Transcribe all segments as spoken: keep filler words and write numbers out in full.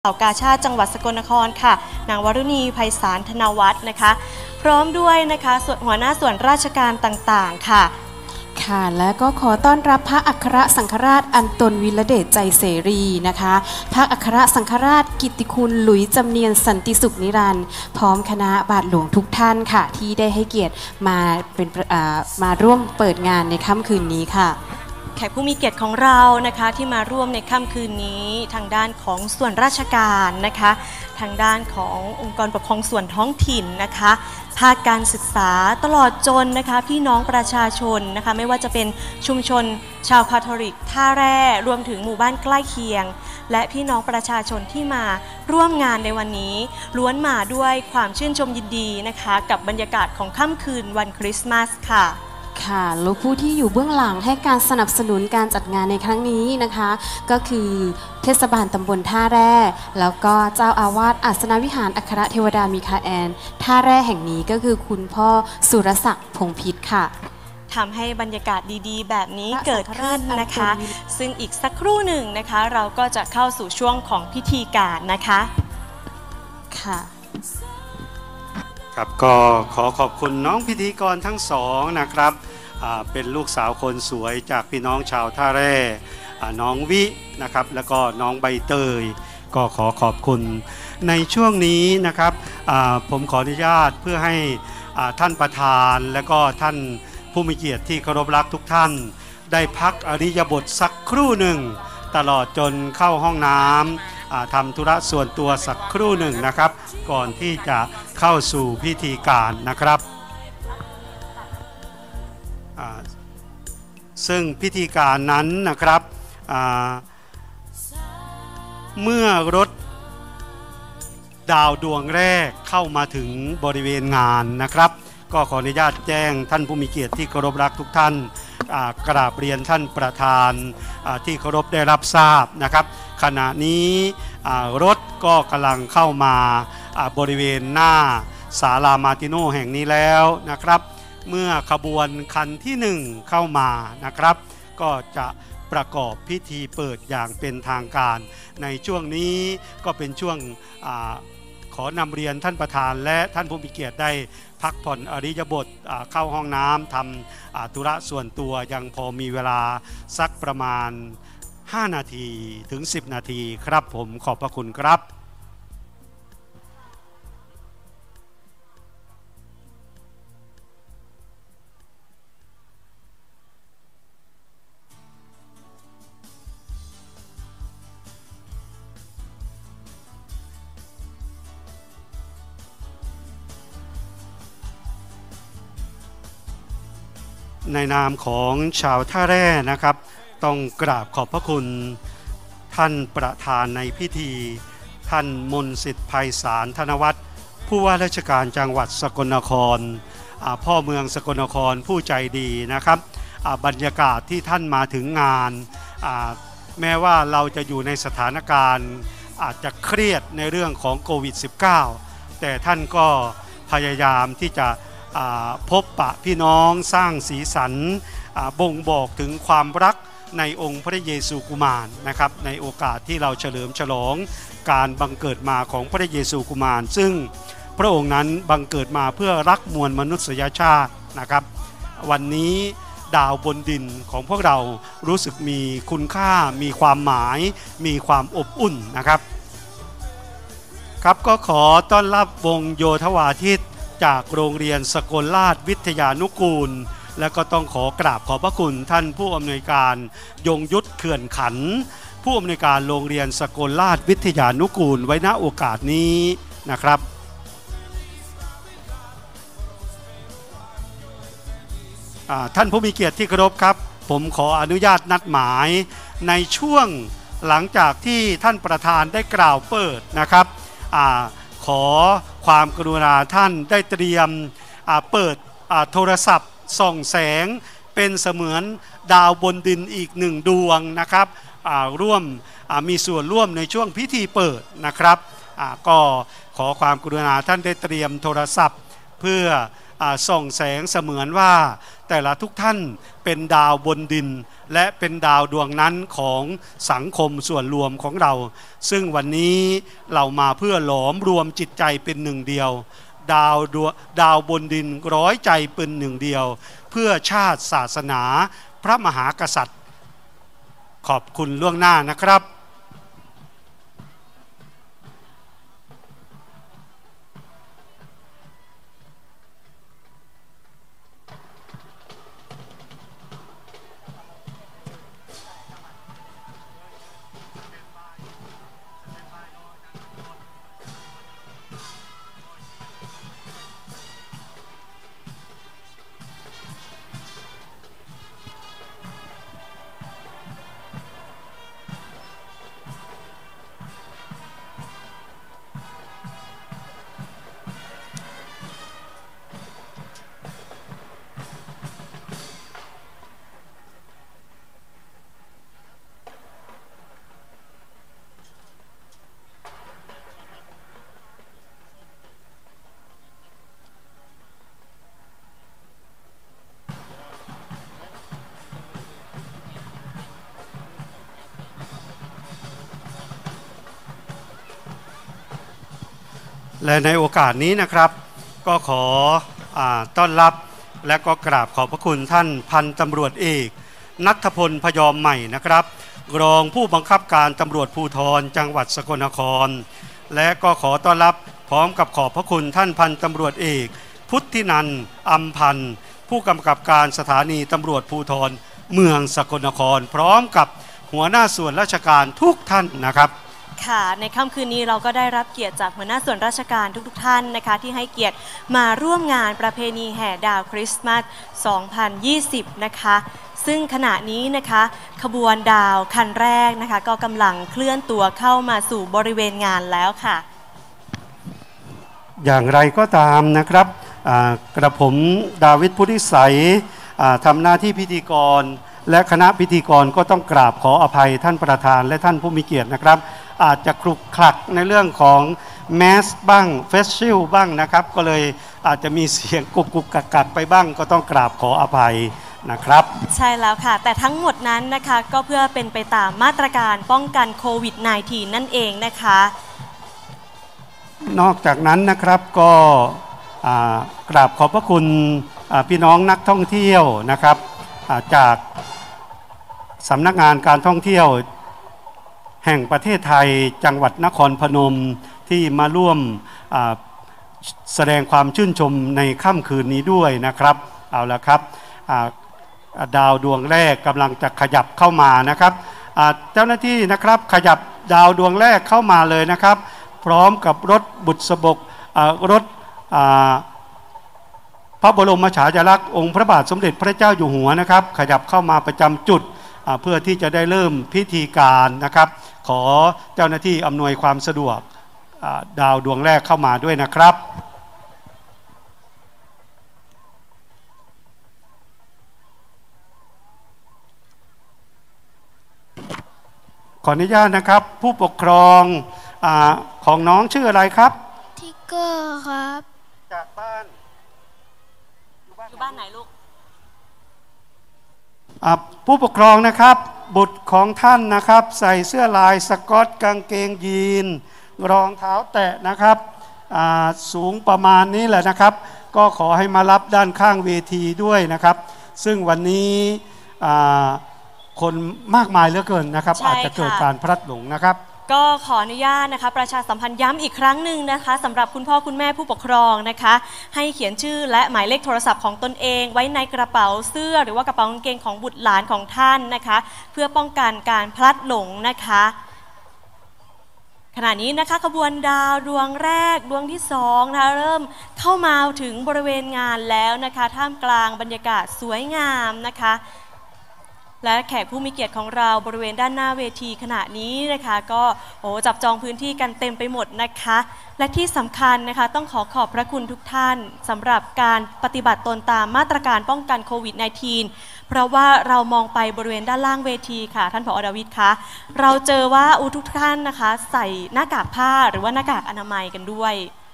เหล่ากาชาติจังหวัดสกลนครค่ะนางวรุณีไพศาลธนวัฒน์นะคะพร้อมด้วยนะคะส่วนหัวหน้าส่วนราชการต่างๆค่ะค่ะและก็ขอต้อนรับพระอัครสังฆราชอันตนวิรเดชใจเสรีนะคะพระอัครสังฆราชกิตติคุณหลุยจำเนียนสันติสุขนิรันดร์พร้อมคณะบาทหลวงทุกท่านค่ะที่ได้ให้เกียรติมาเป็นมาร่วมเปิดงานในค่ำคืนนี้ค่ะแขกผู้มีเกียรติของเรานะคะที่มาร่วมในค่ำคืนนี้ทางด้านของส่วนราชการนะคะทางด้านขององค์กรปกครองส่วนท้องถิ่นนะคะภาคการศึกษาตลอดจนนะคะพี่น้องประชาชนนะคะไม่ว่าจะเป็นชุมชนชาวคาทอลิกท่าแร่รวมถึงหมู่บ้านใกล้เคียงและพี่น้องประชาชนที่มาร่วมงานในวันนี้ล้วนมาด้วยความชื่นชมยินดีนะคะกับบรรยากาศของค่ำคืนวันคริสต์มาสค่ะค่ะแล้วผู้ที่อยู่เบื้องหลังให้การสนับสนุนการจัดงานในครั้งนี้นะคะก็คือเทศบาลตำบลท่าแร่แล้วก็เจ้าอาวาสอาสนวิหารอัครเทวดามีคาแอนท่าแร่แห่งนี้ก็คือคุณพ่อสุรศักดิ์พงพิษค่ะทำให้บรรยากาศดีๆแบบนี้เกิดขึ้นนะคะซึ่งอีกสักครู่หนึ่งนะคะเราก็จะเข้าสู่ช่วงของพิธีการนะคะค่ะครับก็ขอขอบคุณน้องพิธีกรทั้งสองนะครับเป็นลูกสาวคนสวยจากพี่น้องชาวท่าแร่น้องวินะครับแล้วก็น้องใบเตยก็ขอขอบคุณในช่วงนี้นะครับผมขออนุญาตเพื่อให้ท่านประธานและก็ท่านผู้มีเกียรติที่เคารพรักทุกท่านได้พักอริยบทสักครู่หนึ่งตลอดจนเข้าห้องน้ำทำธุระส่วนตัวสักครู่หนึ่งนะครับก่อนที่จะเข้าสู่พิธีการนะครับซึ่งพิธีการนั้นนะครับเมื่อรถดาวดวงแรกเข้ามาถึงบริเวณงานนะครับก็ขออนุญาตแจ้งท่านผู้มีเกียรติที่เคารพรักทุกท่านกราบเรียนท่านประธานที่เคารพได้รับทราบนะครับขณะนี้รถก็กำลังเข้ามาบริเวณหน้าศาลามาร์ติโนแห่งนี้แล้วนะครับเมื่อขบวนคันที่หนึ่งเข้ามานะครับก็จะประกอบพิธีเปิดอย่างเป็นทางการในช่วงนี้ก็เป็นช่วงขอนำเรียนท่านประธานและท่านผู้มีเกียรติได้พักผ่อนอริยบทเข้าห้องน้ำทำธุระส่วนตัวยังพอมีเวลาสักประมาณห้านาทีถึงสิบนาทีครับผมขอบพระคุณครับในนามของชาวท่าแร่นะครับต้องกราบขอบพระคุณท่านประธานในพิธีท่านมนต์สิทธิ์ไพศาลธนวัฒน์ผู้ว่าราชการจังหวัดสกลนครพ่อเมืองสกลนครผู้ใจดีนะครับบรรยากาศที่ท่านมาถึงงานแม้ว่าเราจะอยู่ในสถานการณ์อาจจะเครียดในเรื่องของโควิด สิบเก้า แต่ท่านก็พยายามที่จะพบปะพี่น้องสร้างสีสันบ่งบอกถึงความรักในองค์พระเยซูกุมารนะครับในโอกาสที่เราเฉลิมฉลองการบังเกิดมาของพระเยซูกุมารซึ่งพระองค์นั้นบังเกิดมาเพื่อรักมวลมนุษยชาตินะครับวันนี้ดาวบนดินของพวกเรารู้สึกมีคุณค่ามีความหมายมีความอบอุ่นนะครับครับก็ขอต้อนรับวงโยธวาทิตจากโรงเรียนสกลราชวิทยานุกูลและก็ต้องขอกราบขอบพระคุณท่านผู้อำนวยการยงยุทธเขื่อนขันผู้อำนวยการโรงเรียนสกลราชวิทยานุกูลไว้ณโอกาสนี้นะครับท่านผู้มีเกียรติที่เคารพครับผมขออนุญาตนัดหมายในช่วงหลังจากที่ท่านประธานได้กล่าวเปิดนะครับขอความกรุณาท่านได้เตรียมเปิดโทรศัพท์ส่องแสงเป็นเสมือนดาวบนดินอีกหนึ่งดวงนะครับร่วมมีส่วนร่วมในช่วงพิธีเปิดนะครับก็ขอความกรุณาท่านได้เตรียมโทรศัพท์เพื่อส่องแสงเสมือนว่าแต่ละทุกท่านเป็นดาวบนดินและเป็นดาวดวงนั้นของสังคมส่วนรวมของเราซึ่งวันนี้เรามาเพื่อหลอมรวมจิตใจเป็นหนึ่งเดียวดาวดวงดาวบนดินร้อยใจเป็นหนึ่งเดียวเพื่อชาติศาสนาพระมหากษัตริย์ขอบคุณล่วงหน้านะครับและในโอกาสนี้นะครับก็ขออ่าต้อนรับและก็กราบขอบพระคุณท่านพันตำรวจเอกณัฐพลพยอมใหม่นะครับรองผู้บังคับการตำรวจภูธรจังหวัดสกลนครและก็ขอต้อนรับพร้อมกับขอบพระคุณท่านพันตำรวจเอกพุทธินันท์อำพันธ์ผู้กำกับการสถานีตำรวจภูธรเมืองสกลนครพร้อมกับหัวหน้าส่วนราชการทุกท่านนะครับค่ะในค่ำคืนนี้เราก็ได้รับเกียรติจากหัวหน้าส่วนราชการทุกๆท่านนะคะที่ให้เกียรติมาร่วมงานประเพณีแห่ดาวคริสต์มาส สองพันยี่สิบ นะคะซึ่งขณะนี้นะคะขบวนดาวคันแรกนะคะก็กำลังเคลื่อนตัวเข้ามาสู่บริเวณงานแล้วค่ะอย่างไรก็ตามนะครับกระผมดาวิดพุทธิสัยทำหน้าที่พิธีกรและคณะพิธีกรก็ต้องกราบขออภัยท่านประธานและท่านผู้มีเกียรตินะครับอาจจะคลุกคลักในเรื่องของแมสบ้างเฟสชิลบ้างนะครับก็เลยอาจจะมีเสียงกุกกุกกักกักไปบ้างก็ต้องกราบขออภัยนะครับใช่แล้วค่ะแต่ทั้งหมดนั้นนะคะก็เพื่อเป็นไปตามมาตรการป้องกันโควิด สิบเก้า นั่นเองนะคะนอกจากนั้นนะครับก็กราบขอบพระคุณพี่น้องนักท่องเที่ยวนะครับจากสำนักงานการท่องเที่ยวแห่งประเทศไทยจังหวัดนครพนมที่มาร่วมแสดงความชื่นชมในค่ำคืนนี้ด้วยนะครับเอาละครับดาวดวงแรกกำลังจะขยับเข้ามานะครับเจ้าหน้าที่นะครับขยับดาวดวงแรกเข้ามาเลยนะครับพร้อมกับรถบุษบกรถพระบรมฉายาลักษณ์องค์พระบาทสมเด็จพระเจ้าอยู่หัวนะครับขยับเข้ามาประจำจุดเพื่อที่จะได้เริ่มพิธีการนะครับขอเจ้าหน้าที่อำนวยความสะดวกดาวดวงแรกเข้ามาด้วยนะครับขออนุญาตนะครับผู้ปกครองอ่าของน้องชื่ออะไรครับทิกเกอร์ครับจากบ้านอยู่บ้านไหนลูกผู้ปกครองนะครับบุตรของท่านนะครับใส่เสื้อลายสก๊อตกางเกงยีนรองเท้าแตะนะครับสูงประมาณนี้แหละนะครับก็ขอให้มารับด้านข้างเวทีด้วยนะครับซึ่งวันนี้คนมากมายเหลือเกินนะครับอาจจะเกิดการพลัดหลงนะครับก็ขออนุญาตนะคะประชาสัมพันธ์ย้ำอีกครั้งหนึ่งนะคะสำหรับคุณพ่อคุณแม่ผู้ปกครองนะคะให้เขียนชื่อและหมายเลขโทรศัพท์ของตนเองไว้ในกระเป๋าเสื้อหรือว่ากระเป๋ากางเกงของบุตรหลานของท่านนะคะเพื่อป้องกันการพลัดหลงนะคะขณะนี้นะคะขบวนดาวดวงแรกดวงที่สองนะคะเริ่มเข้ามาถึงบริเวณงานแล้วนะคะท่ามกลางบรรยากาศสวยงามนะคะและแขกผู้มีเกียรติของเราบริเวณด้านหน้าเวทีขณะนี้นะคะก็โอ้จับจองพื้นที่กันเต็มไปหมดนะคะและที่สำคัญนะคะต้องขอขอบพระคุณทุกท่านสำหรับการปฏิบัติตนตามมาตรการป้องกันโควิด สิบเก้า เพราะว่าเรามองไปบริเวณด้านล่างเวทีค่ะท่านผอ.ดาวิดคะเราเจอว่าอุทุกท่านนะคะใส่หน้ากากผ้าหรือว่าหน้ากากอนามัยกันด้วย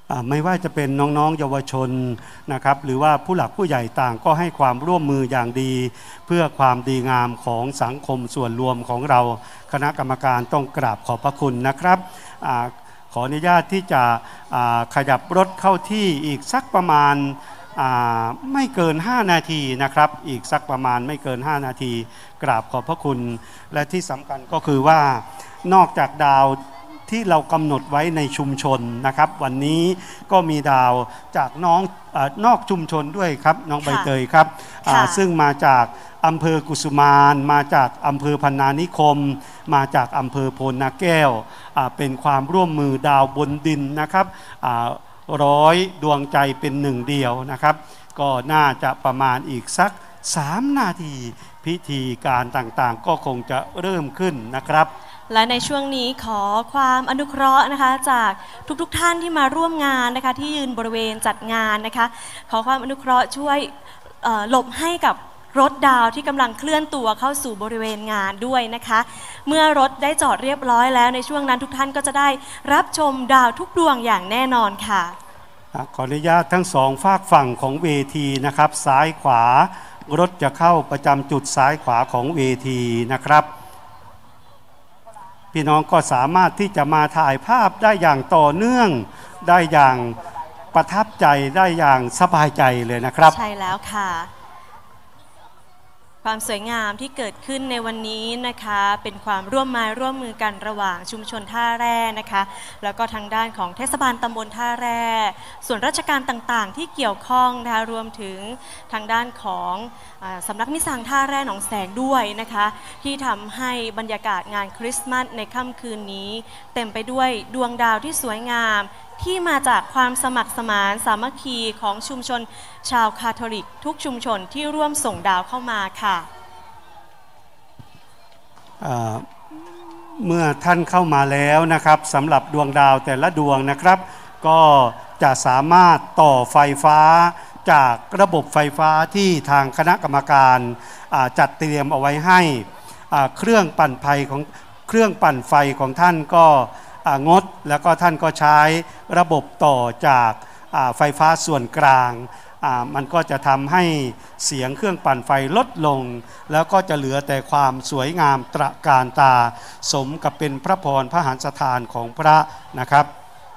ไม่ว่าจะเป็นน้องๆเยาวชนนะครับหรือว่าผู้หลักผู้ใหญ่ต่างก็ให้ความร่วมมืออย่างดีเพื่อความดีงามของสังคมส่วนรวมของเราคณะกรรมการต้องกราบขอบพระคุณนะครับอขออนุญาตที่จะขยับรถเข้าที่อีกสักประมาณไม่เกินห้านาทีนะครับอีกสักประมาณไม่เกินห้านาทีกราบขอบพระคุณและที่สำคัญก็คือว่านอกจากดาวที่เรากำหนดไว้ในชุมชนนะครับวันนี้ก็มีดาวจากน้องเอ่อนอกชุมชนด้วยครับน้องใบเตยครับซึ่งมาจากอำเภอกุสุมานมาจากอำเภอพนานิคมมาจากอำเภอโพนนาแก้วเป็นความร่วมมือดาวบนดินนะครับร้อยดวงใจเป็นหนึ่งเดียวนะครับก็น่าจะประมาณอีกสักสามนาทีพิธีการต่างๆก็คงจะเริ่มขึ้นนะครับและในช่วงนี้ขอความอนุเคราะห์นะคะจากทุกๆ ท่านที่มาร่วมงานนะคะที่ยืนบริเวณจัดงานนะคะขอความอนุเคราะห์ช่วยหลบให้กับรถดาวที่กำลังเคลื่อนตัวเข้าสู่บริเวณงานด้วยนะคะเมื่อรถได้จอดเรียบร้อยแล้วในช่วงนั้นทุกท่านก็จะได้รับชมดาวทุกดวงอย่างแน่นอนค่ะขออนุญาตทั้งสองฝากฝั่งของเวทีนะครับซ้ายขวารถจะเข้าประจำจุดซ้ายขวาของเวทีนะครับพี่น้องก็สามารถที่จะมาถ่ายภาพได้อย่างต่อเนื่องได้อย่างประทับใจได้อย่างสบายใจเลยนะครับใช่แล้วค่ะความสวยงามที่เกิดขึ้นในวันนี้นะคะเป็นความร่วมไม้ร่วมมือกันระหว่างชุมชนท่าแร่นะคะแล้วก็ทางด้านของเทศบาลตำบลท่าแร่ส่วนราชการต่างๆที่เกี่ยวข้องนะคะรวมถึงทางด้านของสำนักมิตรสหท่าแร่หนองแสงด้วยนะคะที่ทำให้บรรยากาศงานคริสต์มาสในค่ำคืนนี้เต็มไปด้วยดวงดาวที่สวยงามที่มาจากความสมัครสมานสามัคคีของชุมชนชาวคาทอลิกทุกชุมชนที่ร่วมส่งดาวเข้ามาค่ะเมื่อท่านเข้ามาแล้วนะครับสำหรับดวงดาวแต่ละดวงนะครับก็จะสามารถต่อไฟฟ้าจากระบบไฟฟ้าที่ทางคณะกรรมการจัดเตรียมเอาไว้ให้เครื่องปั่นไฟของเครื่องปั่นไฟของท่านก็งดแล้วก็ท่านก็ใช้ระบบต่อจากไฟฟ้าส่วนกลางมันก็จะทำให้เสียงเครื่องปั่นไฟลดลงแล้วก็จะเหลือแต่ความสวยงามตระการตาสมกับเป็นพระพรพระหฤทัยของพระนะครับ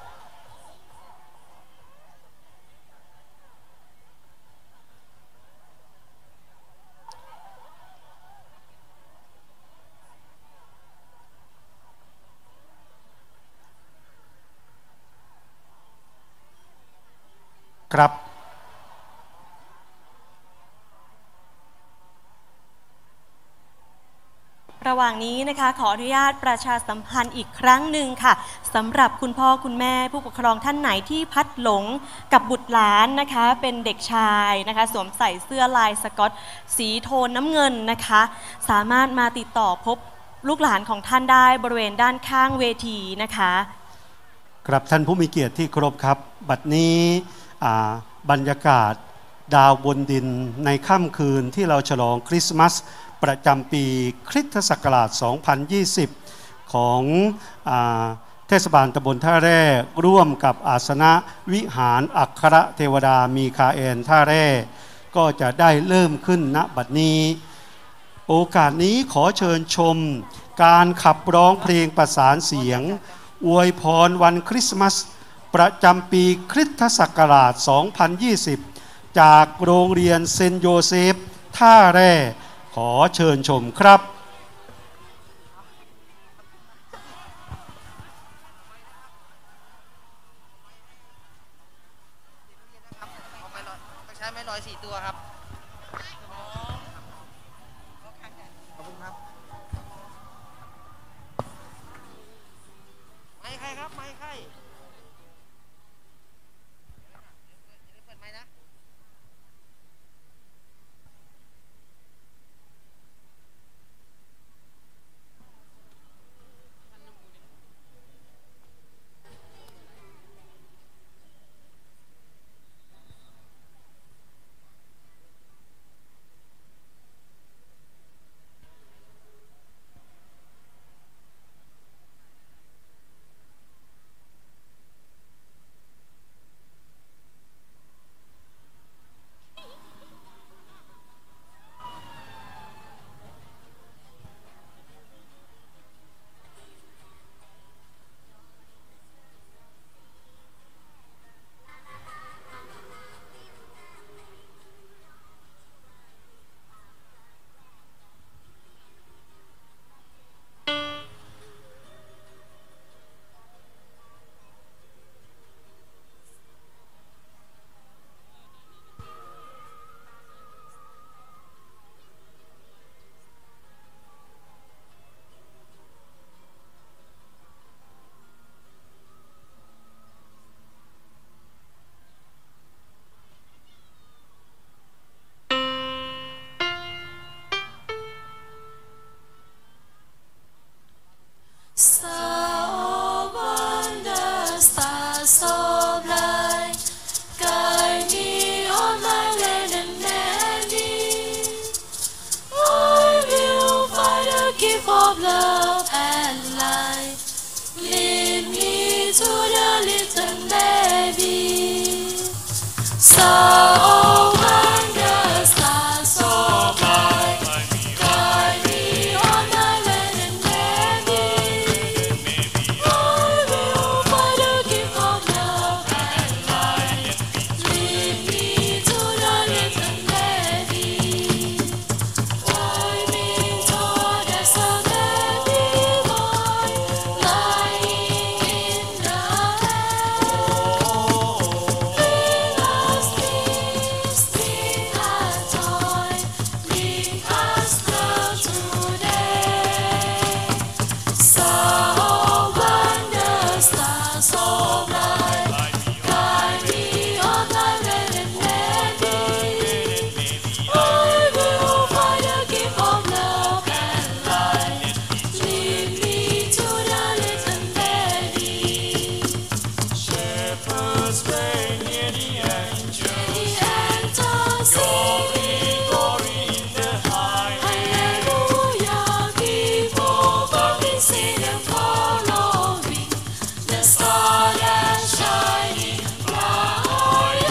ครับระหว่างนี้นะคะขออนุญาตประชาสัมพันธ์อีกครั้งหนึ่งค่ะสำหรับคุณพ่อคุณแม่ผู้ปกครองท่านไหนที่พัดหลงกับบุตรหลานนะคะเป็นเด็กชายนะคะสวมใส่เสื้อลายสก๊อตสีโทนน้ำเงินนะคะสามารถมาติดต่อพบลูกหลานของท่านได้บริเวณด้านข้างเวทีนะคะครับท่านผู้มีเกียรติที่เคารพครับบัดนี้บรรยากาศดาวบนดินในค่ำคืนที่เราฉลองคริสต์มาสประจำปีคริสตศักราช สองพันยี่สิบ ของเทศบาลตำบลท่าแร่ร่วมกับอาสนะวิหารอัครเทวดามีคาเอลท่าแร่ก็จะได้เริ่มขึ้นณบัดนี้โอกาสนี้ขอเชิญชมการขับร้องเพลงประสานเสียงอวยพรวันคริสต์มาสประจำปีคริสตศักราช สองพันยี่สิบ จากโรงเรียนเซนต์โยเซฟท่าแร่ขอเชิญชมครับใช้ไม้ลอยสี่ตัวครับขอบคุณครับไม้ใครครับไม้ใครเปิดไม้นะ love and light. Lead me to the little baby. So when the stars so bright, guide me on my little baby. I will find the gift of love and light. Lead me to the little baby. Guide me toward the baby boy lying in the Bring us peace, bring us joy, bring us love today. So when the stars so bright, guide me on my little baby. I will find the gift of love and light. Lead me to the little baby. Shepherds play near the angels. The angels sing, Glory in the high. Hallelujah, people boldly sing and following the star that's shining bright.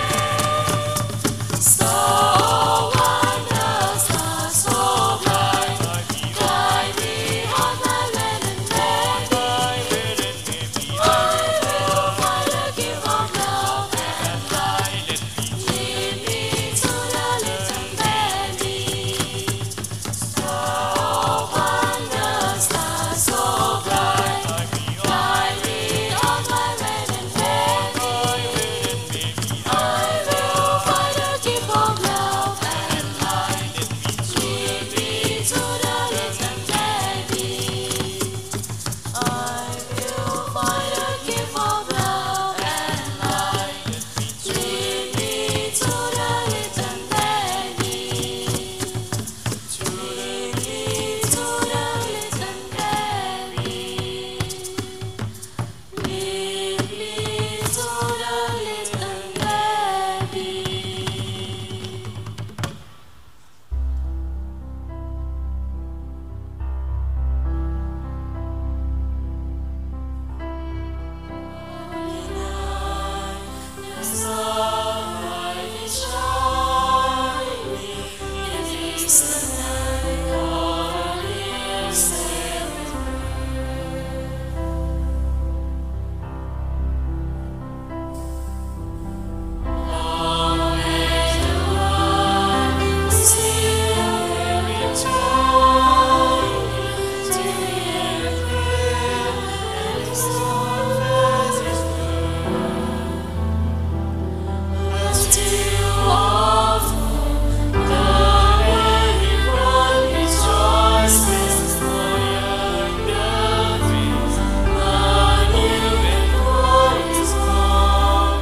So when the stars so bright, guide me on my little baby. I will find the gift of love and light. Lead me to the little baby. So when the stars so bright, guide me on my little baby. I will find the gift of love and light. Lead me to the little baby. I will find the gift of love and light. Lead me to the little baby. Lead me to the little baby. Lead me to the little baby. The sunlight is shining. It is the night God is sailing. Long may the world still return to hear prayer and the sunrise is still awful, God everyone rejoices for younger dreams. A new and glorious dawn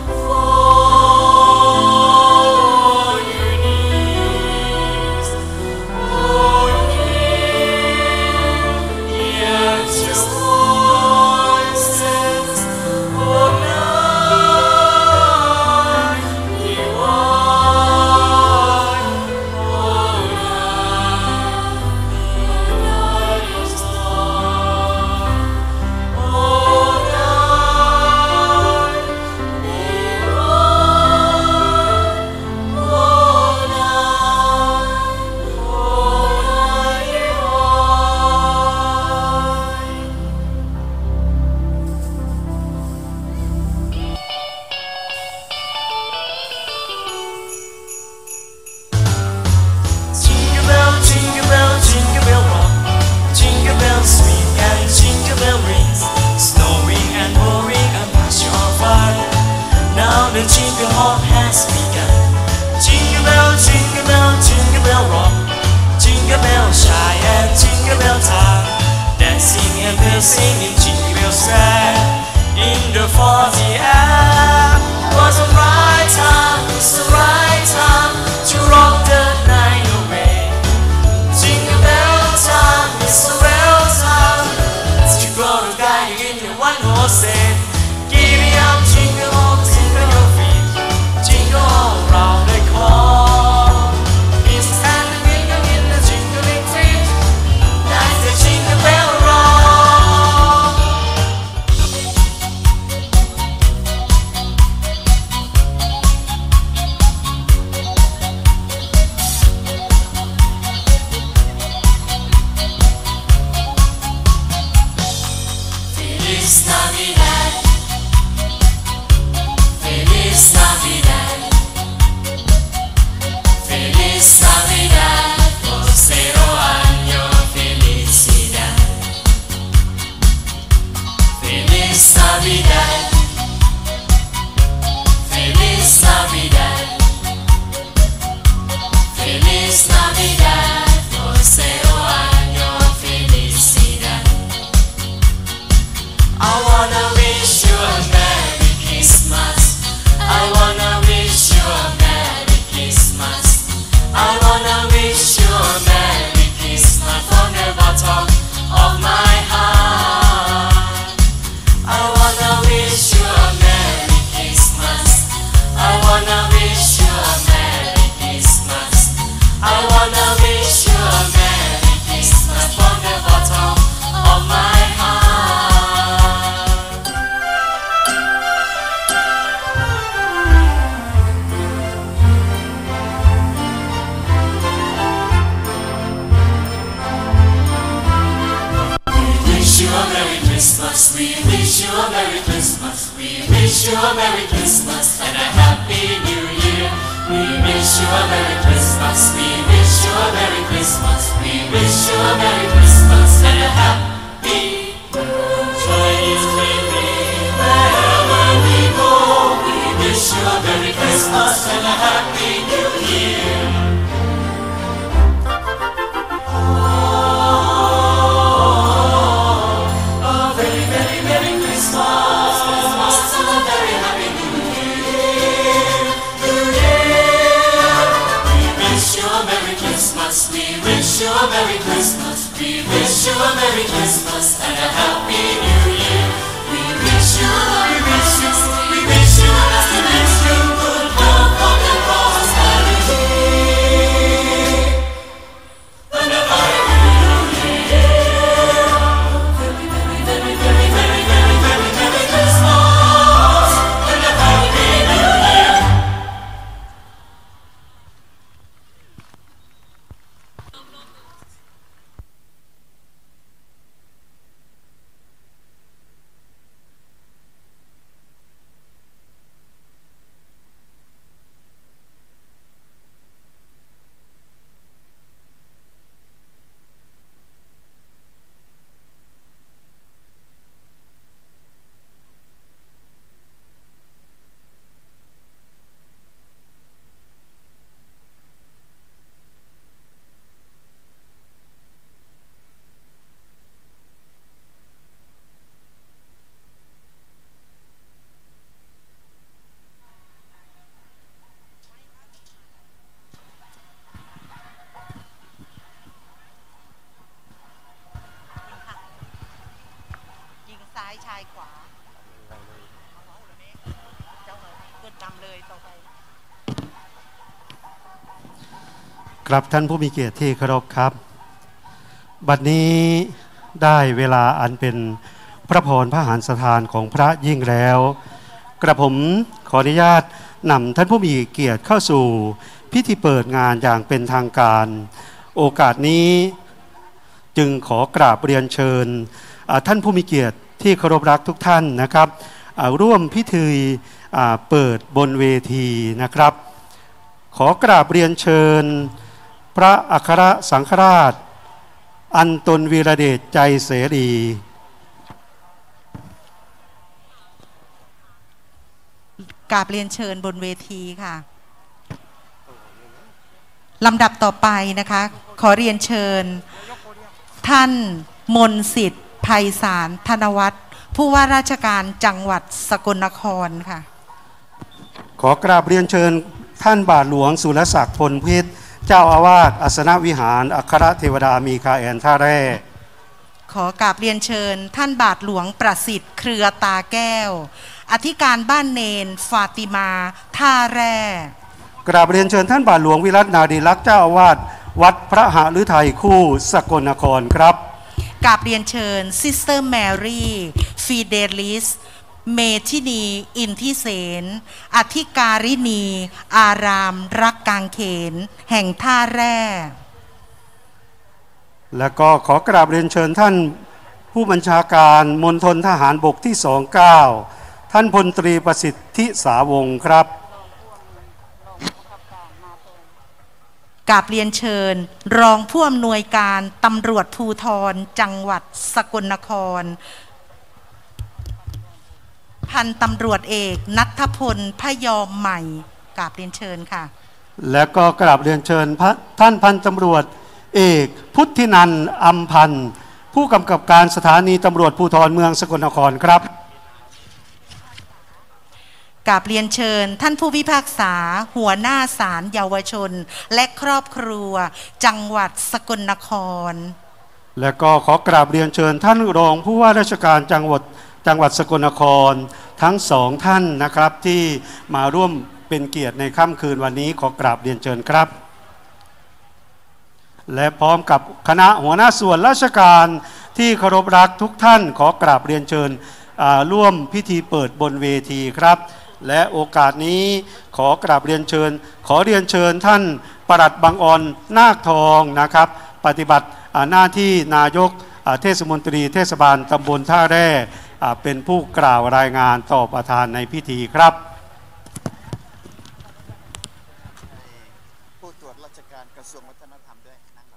for your needs. Oh, hear your voices, oh, night, you are, oh, night, oh, night is long, oh, night, you are, oh, night, oh, night, you Jingle bell, jingle bell, jingle bell rock. Jingle bells swing and jingle bell rings. Snowing and blowing a march on fire. Now the jingle hop has begun. Jingle bell, jingle bell, jingle bell rock. Jingle bell shy and jingle bell time. Dancing and dancing in jingle bell square. In the foggy air was a right time, it's the right time to rock the night away. Jingle bell time, it's the bell time to go to guide you in the one horse and giddy up, jingle all, jingle your feet, jingle all round the corn. It's time to mingle in the jingling feet. That's the jingle. Navidad, Feliz Navidad, Feliz Navidad, próspero año, felicidad. I wanna wish you a Merry Christmas. I wanna wish you a Merry Christmas. I wanna wish you a Merry Christmas from the bottom of my heart. I wanna wish you a Merry Christmas. I wanna wish you a Merry Christmas. I wanna wish you a Merry Christmas from the bottom of my heart. We wish you a Merry Christmas. We wish you a Merry Christmas and a Happy New Year. We wish you a Merry Christmas. We wish you a Merry Christmas. We wish you a Merry Christmas and a Happy Chinese baby. Wherever we go, we wish you a Merry Christmas and a Happy New Year. We wish you a Merry Christmas. We wish you a Merry Christmas and a Happy New Year. We wish you, we wish you, we wish you, we wish you good health and prosperity and a Happy New Year. Very, very, very, very, very, very, very, Merry Christmas and a Happy New Year.ยิงซ้ายชายขวาเจ้าหน่อยกดนำเลยต่อไปครับท่านผู้มีเกียรติที่เคารพครับบัดนี้ได้เวลาอันเป็นพระพรพระหฤทัยสถานของพระยิ่งแล้วกระผมขออนุญาตนำท่านผู้มีเกียรติเข้าสู่พิธีเปิดงานอย่างเป็นทางการโอกาสนี้จึงขอกราบเรียนเชิญท่านผู้มีเกียรติที่เคารพรักทุกท่านนะครับร่วมพิธีเปิดบนเวทีนะครับขอกราบเรียนเชิญพระอัครสังฆราชอันตนวีระเดชใจเสรีกราบเรียนเชิญบนเวทีค่ะลำดับต่อไปนะคะขอเรียนเชิญท่านมนสิทธิ์ไพศาลธนวัฒน์ผู้ว่าราชการจังหวัดสกลนครค่ะขอกราบเรียนเชิญท่านบาทหลวงสุรศักดิ์พลพิษเจ้าอาวาสอัสนวิหารอัครเทวดามีคาแอนท่าแร่ขอกราบเรียนเชิญท่านบาทหลวงประสิทธิ์เครือตาแก้วอธิการบ้านเนนฟาติมาท่าแร่กราบเรียนเชิญท่านบาทหลวงวิรัตนาดีลักษณ์เจ้าอาวาสวัดพระหฤทัยคู่สกลนครครับกราบเรียนเชิญซิสเตอร์แมรี่ฟีเดลิสเมธินีอินทิเสนอธิการินีอารามรักกางเขนแห่งท่าแร่และก็ขอกราบเรียนเชิญท่านผู้บัญชาการมณฑลทหารบกที่สองสิบเก้าท่านพลตรีประสิทธิสาวงศ์ครับกราบเรียนเชิญรองผู้อำนวยการตำรวจภูธรจังหวัดสกลนครพันตำรวจเอกณัฐพลพยอมใหม่กราบเรียนเชิญค่ะและก็กราบเรียนเชิญท่านพันตำรวจเอกพุทธินันท์อำพันธ์ผู้กำกับการสถานีตำรวจภูธรเมืองสกลนครครับกราบเรียนเชิญท่านผู้พิพากษาหัวหน้าศาลเยาวชนและครอบครัวจังหวัดสกลนครและก็ขอกราบเรียนเชิญท่านรองผู้ว่าราชการจังหวัดจังหวัดสกลนครทั้งสองท่านนะครับที่มาร่วมเป็นเกียรติในค่ำคืนวันนี้ขอกราบเรียนเชิญครับและพร้อมกับคณะหัวหน้าส่วนราชการที่เคารพรักทุกท่านขอกราบเรียนเชิญร่วมพิธีเปิดบนเวทีครับและโอกาสนี้ขอกราบเรียนเชิญขอเรียนเชิญท่านปลัดบางออนนาคทองนะครับปฏิบัติหน้าที่นายกเทศมนตรีเทศบาลตำบลท่าแร่เป็นผู้กล่าวรายงานต่อประธานในพิธีครับผู้ตรวจราชการกระทรวงวัฒนธรรมด้วยนะครับ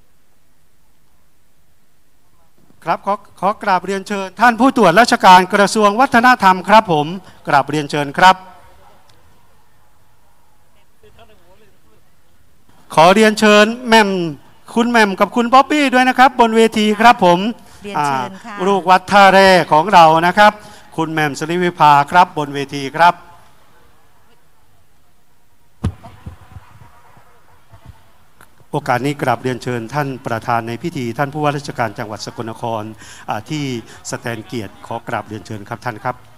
ครับขอขอกราบเรียนเชิญท่านผู้ตรวจราชการกระทรวงวัฒนธรรมครับผมกราบเรียนเชิญครับขอเรียนเชิญแม่มคุณแม่มกับคุณป๊อปปี้ด้วยนะครับบนเวทีครับผมลูกวัดท่าแร่ของเรานะครับคุณแม่มสริวิภาครับบนเวทีครับโอกาสนี้กราบเรียนเชิญท่านประธานในพิธีท่านผู้ว่าราชการจังหวัดสกลนครที่สแตนเกียรติขอกราบเรียนเชิญครับท่านครับ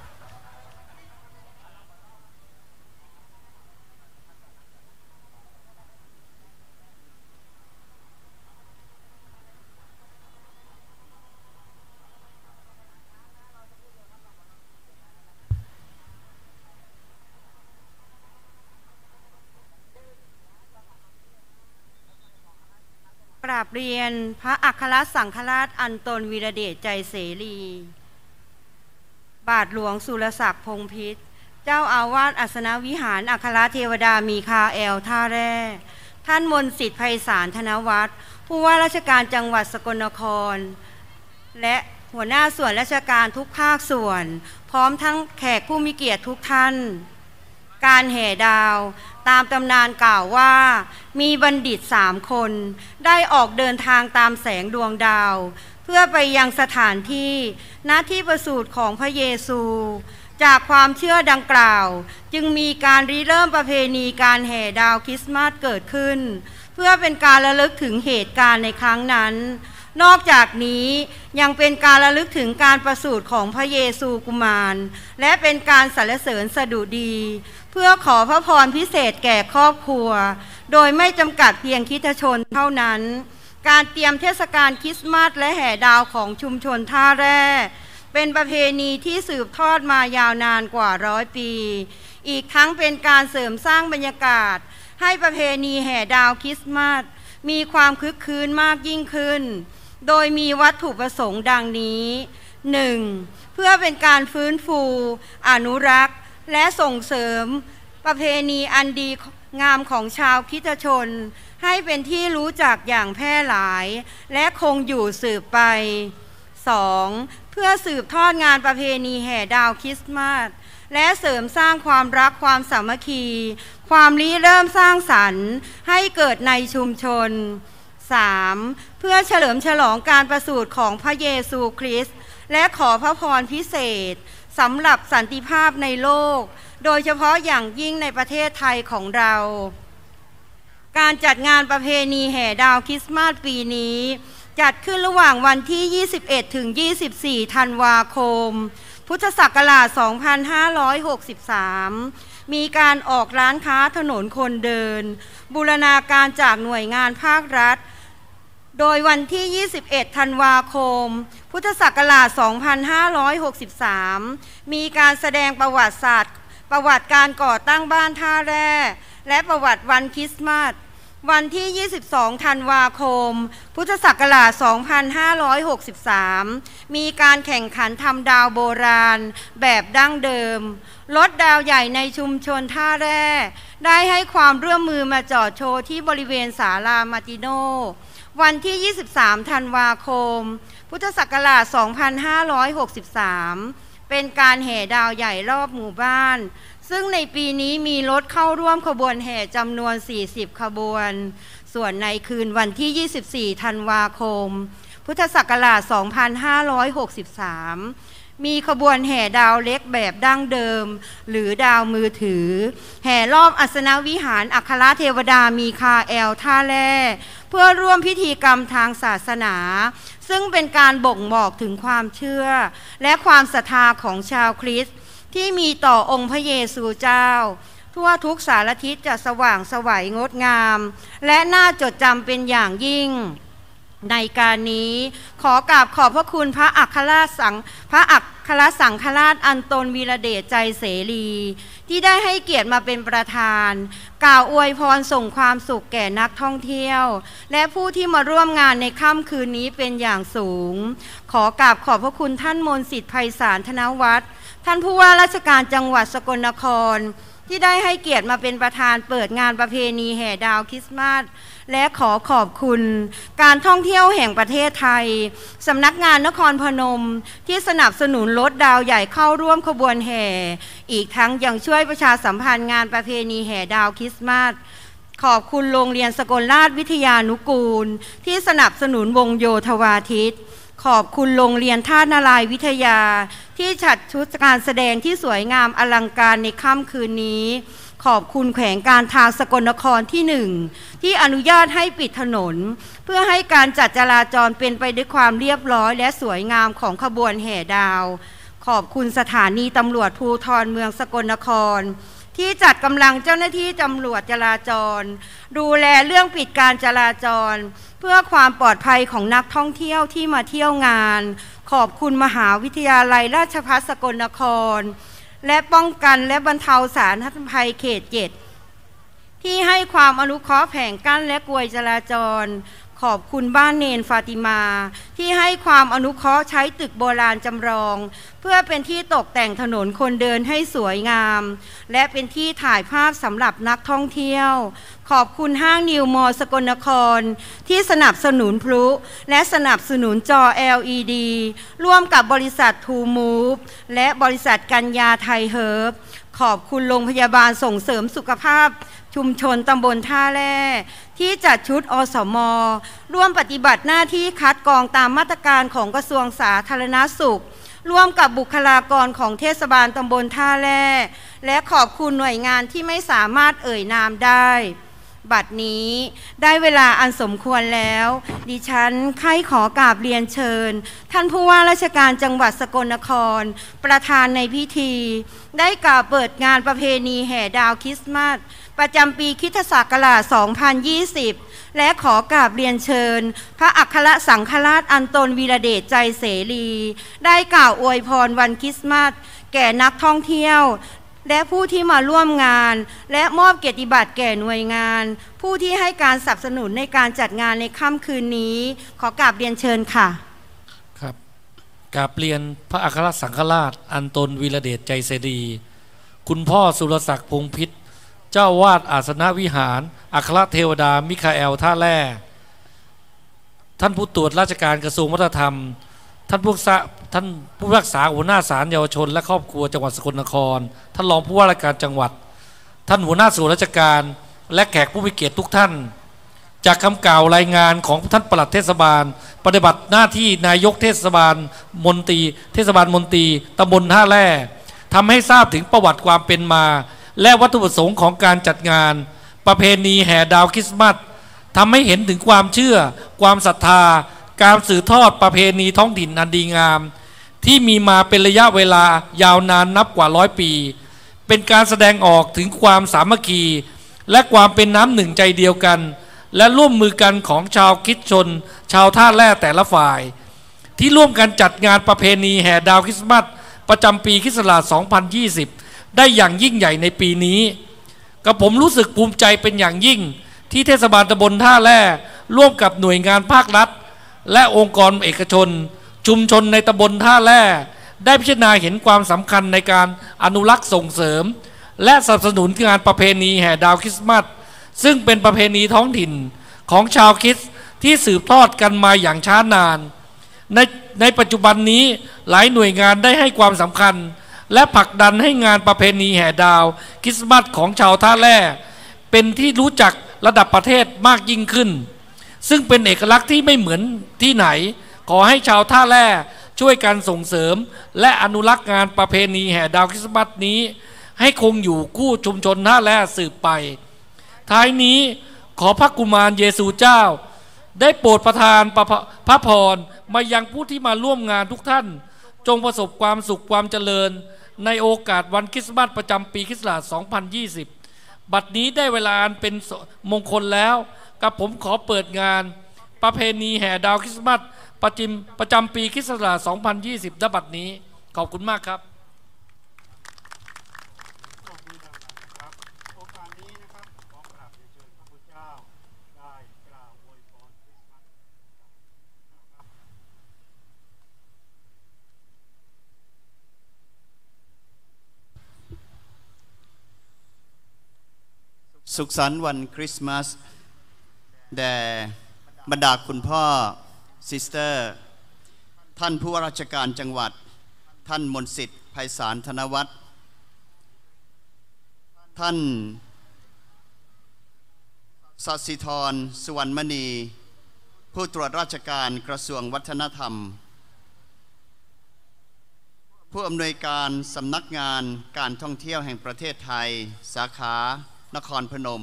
กราบเรียนพระอัครสังฆราชอันตนวีระเดชใจเสรีบาทหลวงสุรศักดิ์พงษ์พิษเจ้าอาวาสอัสนวิหารอัครเทวดามีคาแอลท่าแร่ท่านมนต์สิทธิ์ไพศาลธนวัฒน์ผู้ว่าราชการจังหวัดสกลนครและหัวหน้าส่วนราชการทุกภาคส่วนพร้อมทั้งแขกผู้มีเกียรติทุกท่านการแห่ดาวตามตำนานกล่าวว่ามีบัณฑิตสามคนได้ออกเดินทางตามแสงดวงดาวเพื่อไปยังสถานที่ณที่ประสูติของพระเยซูจากความเชื่อดังกล่าวจึงมีการริเริ่มประเพณีการแห่ดาวคริสต์มาสเกิดขึ้นเพื่อเป็นการระลึกถึงเหตุการณ์ในครั้งนั้นนอกจากนี้ยังเป็นการระลึกถึงการประสูติของพระเยซูกุมารและเป็นการสรรเสริญสดุดีเพื่อขอพระพรพิเศษแก่ครอบครัวโดยไม่จำกัดเพียงคริสตชนเท่านั้นการเตรียมเทศกาลคริสต์มาสและแห่ดาวของชุมชนท่าแร่เป็นประเพณีที่สืบทอดมายาวนานกว่าร้อยปีอีกทั้งเป็นการเสริมสร้างบรรยากาศให้ประเพณีแห่ดาวคริสต์มาสมีความคึกคืนมากยิ่งขึ้นโดยมีวัตถุประสงค์ดังนี้ หนึ่ง เพื่อเป็นการฟื้นฟูอนุรักษ์และส่งเสริมประเพณีอันดีงามของชาวคริสตชนให้เป็นที่รู้จักอย่างแพร่หลายและคงอยู่สืบไป สอง เพื่อสืบทอดงานประเพณีแห่ดาวคริสต์มาสและเสริมสร้างความรักความสามัคคีความริเริ่มสร้างสรรค์ให้เกิดในชุมชน สาม เพื่อเฉลิมฉลองการประสูติของพระเยซูคริสต์และขอพระพรพิเศษสำหรับสันติภาพในโลกโดยเฉพาะอย่างยิ่งในประเทศไทยของเราการจัดงานประเพณีแห่ดาวคริสต์มาสปีนี้จัดขึ้นระหว่างวันที่ยี่สิบเอ็ดถึงยี่สิบสี่ธันวาคมพุทธศักราชสองพันห้าร้อยหกสิบสามมีการออกร้านค้าถนนคนเดินบูรณาการจากหน่วยงานภาครัฐโดยวันที่ยี่สิบเอ็ดธันวาคมพุทธศักราชสองพันห้าร้อยหกสิบสามมีการแสดงประวัติศาสตร์ประวัติการก่อตั้งบ้านท่าแร่และประวัติวันคริสต์มาสวันที่ยี่สิบสองธันวาคมพุทธศักราชสองพันห้าร้อยหกสิบสามมีการแข่งขันทำดาวโบราณแบบดั้งเดิมรถดาวใหญ่ในชุมชนท่าแร่ได้ให้ความร่วมมือมาจอดโชว์ที่บริเวณศาลามาติโนวันที่ยี่สิบสามธันวาคมพุทธศักราชสองพันห้าร้อยหกสิบสามเป็นการแห่ดาวใหญ่รอบหมู่บ้านซึ่งในปีนี้มีรถเข้าร่วมขบวนแห่จำนวนสี่สิบขบวนส่วนในคืนวันที่ยี่สิบสี่ธันวาคมพุทธศักราชสองพันห้าร้อยหกสิบสามมีขบวนแห่ดาวเล็กแบบดั้งเดิมหรือดาวมือถือแห่รอบอัสนวิหารอัครเทวดามีคาแอลท่าแร่เพื่อร่วมพิธีกรรมทางศาสนาซึ่งเป็นการบ่งบอกถึงความเชื่อและความศรัทธาของชาวคริสต์ที่มีต่อองค์พระเยซูเจ้าทั่วทุกสารทิศจะสว่างไสวงดงามและน่าจดจำเป็นอย่างยิ่งในการนี้ขอกราบขอบพระคุณพระอัครสังพระอัครสังฆราชอันตนวีระเดชใจเสรีที่ได้ให้เกียรติมาเป็นประธานกล่าวอวยพรส่งความสุขแก่นักท่องเที่ยวและผู้ที่มาร่วมงานในค่ำคืนนี้เป็นอย่างสูงขอกราบขอบพระคุณท่านมนต์สิทธิ์ไพศาลธนวัฒน์ท่านผู้ว่าราชการจังหวัดสกลนครที่ได้ให้เกียรติมาเป็นประธานเปิดงานประเพณีแห่ดาวคริสต์มาสและขอขอบคุณการท่องเที่ยวแห่งประเทศไทยสำนักงานนครพนมที่สนับสนุนรถดาวใหญ่เข้าร่วมขบวนแห่อีกทั้งยังช่วยประชาสัมพันธ์งานประเพณีแห่ดาวคริสต์มาสขอบคุณโรงเรียนสกลราชวิทยานุกูลที่สนับสนุนวงโยธวาทิตขอบคุณโรงเรียนท่านารายวิทยาที่จัดชุดการแสดงที่สวยงามอลังการในค่ำคืนนี้ขอบคุณแขวงการทางสกลนครที่หนึ่งที่อนุญาตให้ปิดถนนเพื่อให้การจัดจราจรเป็นไปด้วยความเรียบร้อยและสวยงามของขบวนแห่ดาวขอบคุณสถานีตำรวจภูธรเมืองสกลนครที่จัดกำลังเจ้าหน้าที่ตำรวจจราจรดูแลเรื่องปิดการจราจรเพื่อความปลอดภัยของนักท่องเที่ยวที่มาเที่ยวงานขอบคุณมหาวิทยาลัยราชภัฏสกลนครและป้องกันและบรรเทาสาธารณภัยเขตเจ็ดที่ให้ความอนุเคราะห์แผงกั้นและกลวยจราจรขอบคุณบ้านเนนฟาติมาที่ให้ความอนุเคราะห์ใช้ตึกโบราณจำลองเพื่อเป็นที่ตกแต่งถนนคนเดินให้สวยงามและเป็นที่ถ่ายภาพสำหรับนักท่องเที่ยวขอบคุณห้างนิวมอลสกลนครที่สนับสนุนพลุและสนับสนุนจอ แอล อี ดี ร่วมกับบริษัททูมูฟและบริษัทกัญญาไทยเฮิร์บขอบคุณโรงพยาบาลส่งเสริมสุขภาพชุมชนตำบลท่าแร่ที่จัดชุดอสม.ร่วมปฏิบัติหน้าที่คัดกรองตามมาตรการของกระทรวงสาธารณสุขร่วมกับบุคลากรของเทศบาลตำบลท่าแร่และขอบคุณหน่วยงานที่ไม่สามารถเอ่ยนามได้บัดนี้ได้เวลาอันสมควรแล้วดิฉันใคร่ขอกราบเรียนเชิญท่านผู้ว่าราชการจังหวัดสกลนครประธานในพิธีได้กล่าวเปิดงานประเพณีแห่ดาวคริสต์มาสประจำปีคริสตศักราชสองพันยี่สิบและขอกราบเรียนเชิญพระอัครสังฆราชอันตนวีระเดชใจเสรีได้กล่าวอวยพรวันคริสต์มาสแก่นักท่องเที่ยวและผู้ที่มาร่วมงานและมอบเกียรติบัตรแก่หน่วยงานผู้ที่ให้การสนับสนุนในการจัดงานในค่ำคืนนี้ขอกราบเรียนเชิญค่ะครับกราบเรียนพระอัครสังฆราชอันตนวีระเดชใจเสรีคุณพ่อสุรศักดิ์พงษ์พิษเจ้าวาดอาสนวิหารอัครเทวดามิคาเอลท่าแร่ท่านผู้ตรวจราชการกระทรวงวัฒนธรรมท่านผู้ท่านผู้รักษาหัวหน้าศาลเยาวชนและครอบครัวจังหวัดสกลนครท่านรองผู้ว่าราชการจังหวัดท่านหัวหน้าส่วนราชการและแขกผู้มีเกียรติทุกท่านจากคำกล่าวรายงานของท่านปลัดเทศบาลปฏิบัติหน้าที่นายกเทศบาลมนตรีเทศบาลมนตรีตำบลท่าแร่ทำให้ทราบถึงประวัติความเป็นมาและวัตถุประสงค์ของการจัดงานประเพณีแห่ดาวคริสต์มาสทำให้เห็นถึงความเชื่อความศรัทธาการสืบทอดประเพณีท้องถิ่นอันดีงามที่มีมาเป็นระยะเวลายาวนานนับกว่าร้อยปีเป็นการแสดงออกถึงความสามัคคีและความเป็นน้ำหนึ่งใจเดียวกันและร่วมมือกันของชาวคริสต์ชนชาวท่าแร่แต่ละฝ่ายที่ร่วมกันจัดงานประเพณีแห่ดาวคริสต์มาสประจำปีคริสต์ศักราชสองพันยี่สิบได้อย่างยิ่งใหญ่ในปีนี้กับผมรู้สึกภูมิใจเป็นอย่างยิ่งที่เทศบาลตำบลท่าแร่ร่วมกับหน่วยงานภาครัฐและองค์กรเอกชนชุมชนในตำบลท่าแร่ได้พิจารณาเห็นความสำคัญในการอนุรักษ์ส่งเสริมและสนับสนุนงานประเพณีแห่ดาวคริสต์มาสซึ่งเป็นประเพณีท้องถิ่นของชาวคริสต์ที่สืบทอดกันมาอย่างช้านานในในปัจจุบันนี้หลายหน่วยงานได้ให้ความสำคัญและผลักดันให้งานประเพณีแห่ดาวคริสต์มาสของชาวท่าแร่เป็นที่รู้จักระดับประเทศมากยิ่งขึ้นซึ่งเป็นเอกลักษณ์ที่ไม่เหมือนที่ไหนขอให้ชาวท่าแร่ช่วยกันส่งเสริมและอนุรักษ์งานประเพณีแห่ดาวคริสต์มาสนี้ให้คงอยู่คู่ชุมชนท่าแร่สืบไปท้ายนี้ขอพระกุมารเยซูเจ้าได้โปรดประทานพระพรมายังผู้ที่มาร่วมงานทุกท่านจงประสบความสุขความเจริญในโอกาสวันคริสต์มาสประจำปีคริสต์ศักราชสองพันยี่สิบบัดนี้ได้เวลาอันเป็นมงคลแล้วกับผมขอเปิดงานประเพณีแห่ดาวคริสต์มาสประจำประจำปีคริสต์ศักราชสองพันยี่สิบณบัดนี้ขอบคุณมากครับสุขสันต์วันคริสต์มาสแด่บรรดาคุณพ่อซิสเตอร์ท่านผู้ว่าราชการจังหวัดท่านมนต์สิทธิ์ไพศาลธนวัฒน์ท่านสัสิธรสุวรรณมณีผู้ตรวจราชการกระทรวงวัฒนธรรมผู้อำนวยการสำนักงานการท่องเที่ยวแห่งประเทศไทยสาขานครพนม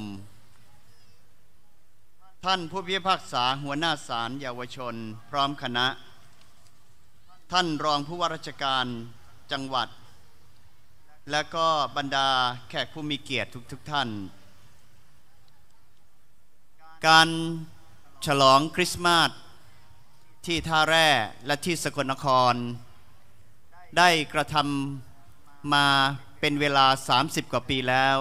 ท่านผู้พิพากษาหัวหน้าศาลเยาวชนพร้อมคณะท่านรองผู้ว่าราชการจังหวัดและก็บรรดาแขกผู้มีเกียรติทุกๆ ท่านการฉลองคริสต์มาสที่ท่าแร่และที่สกลนครได้กระทำมาเป็นเวลาสามสิบกว่าปีแล้ว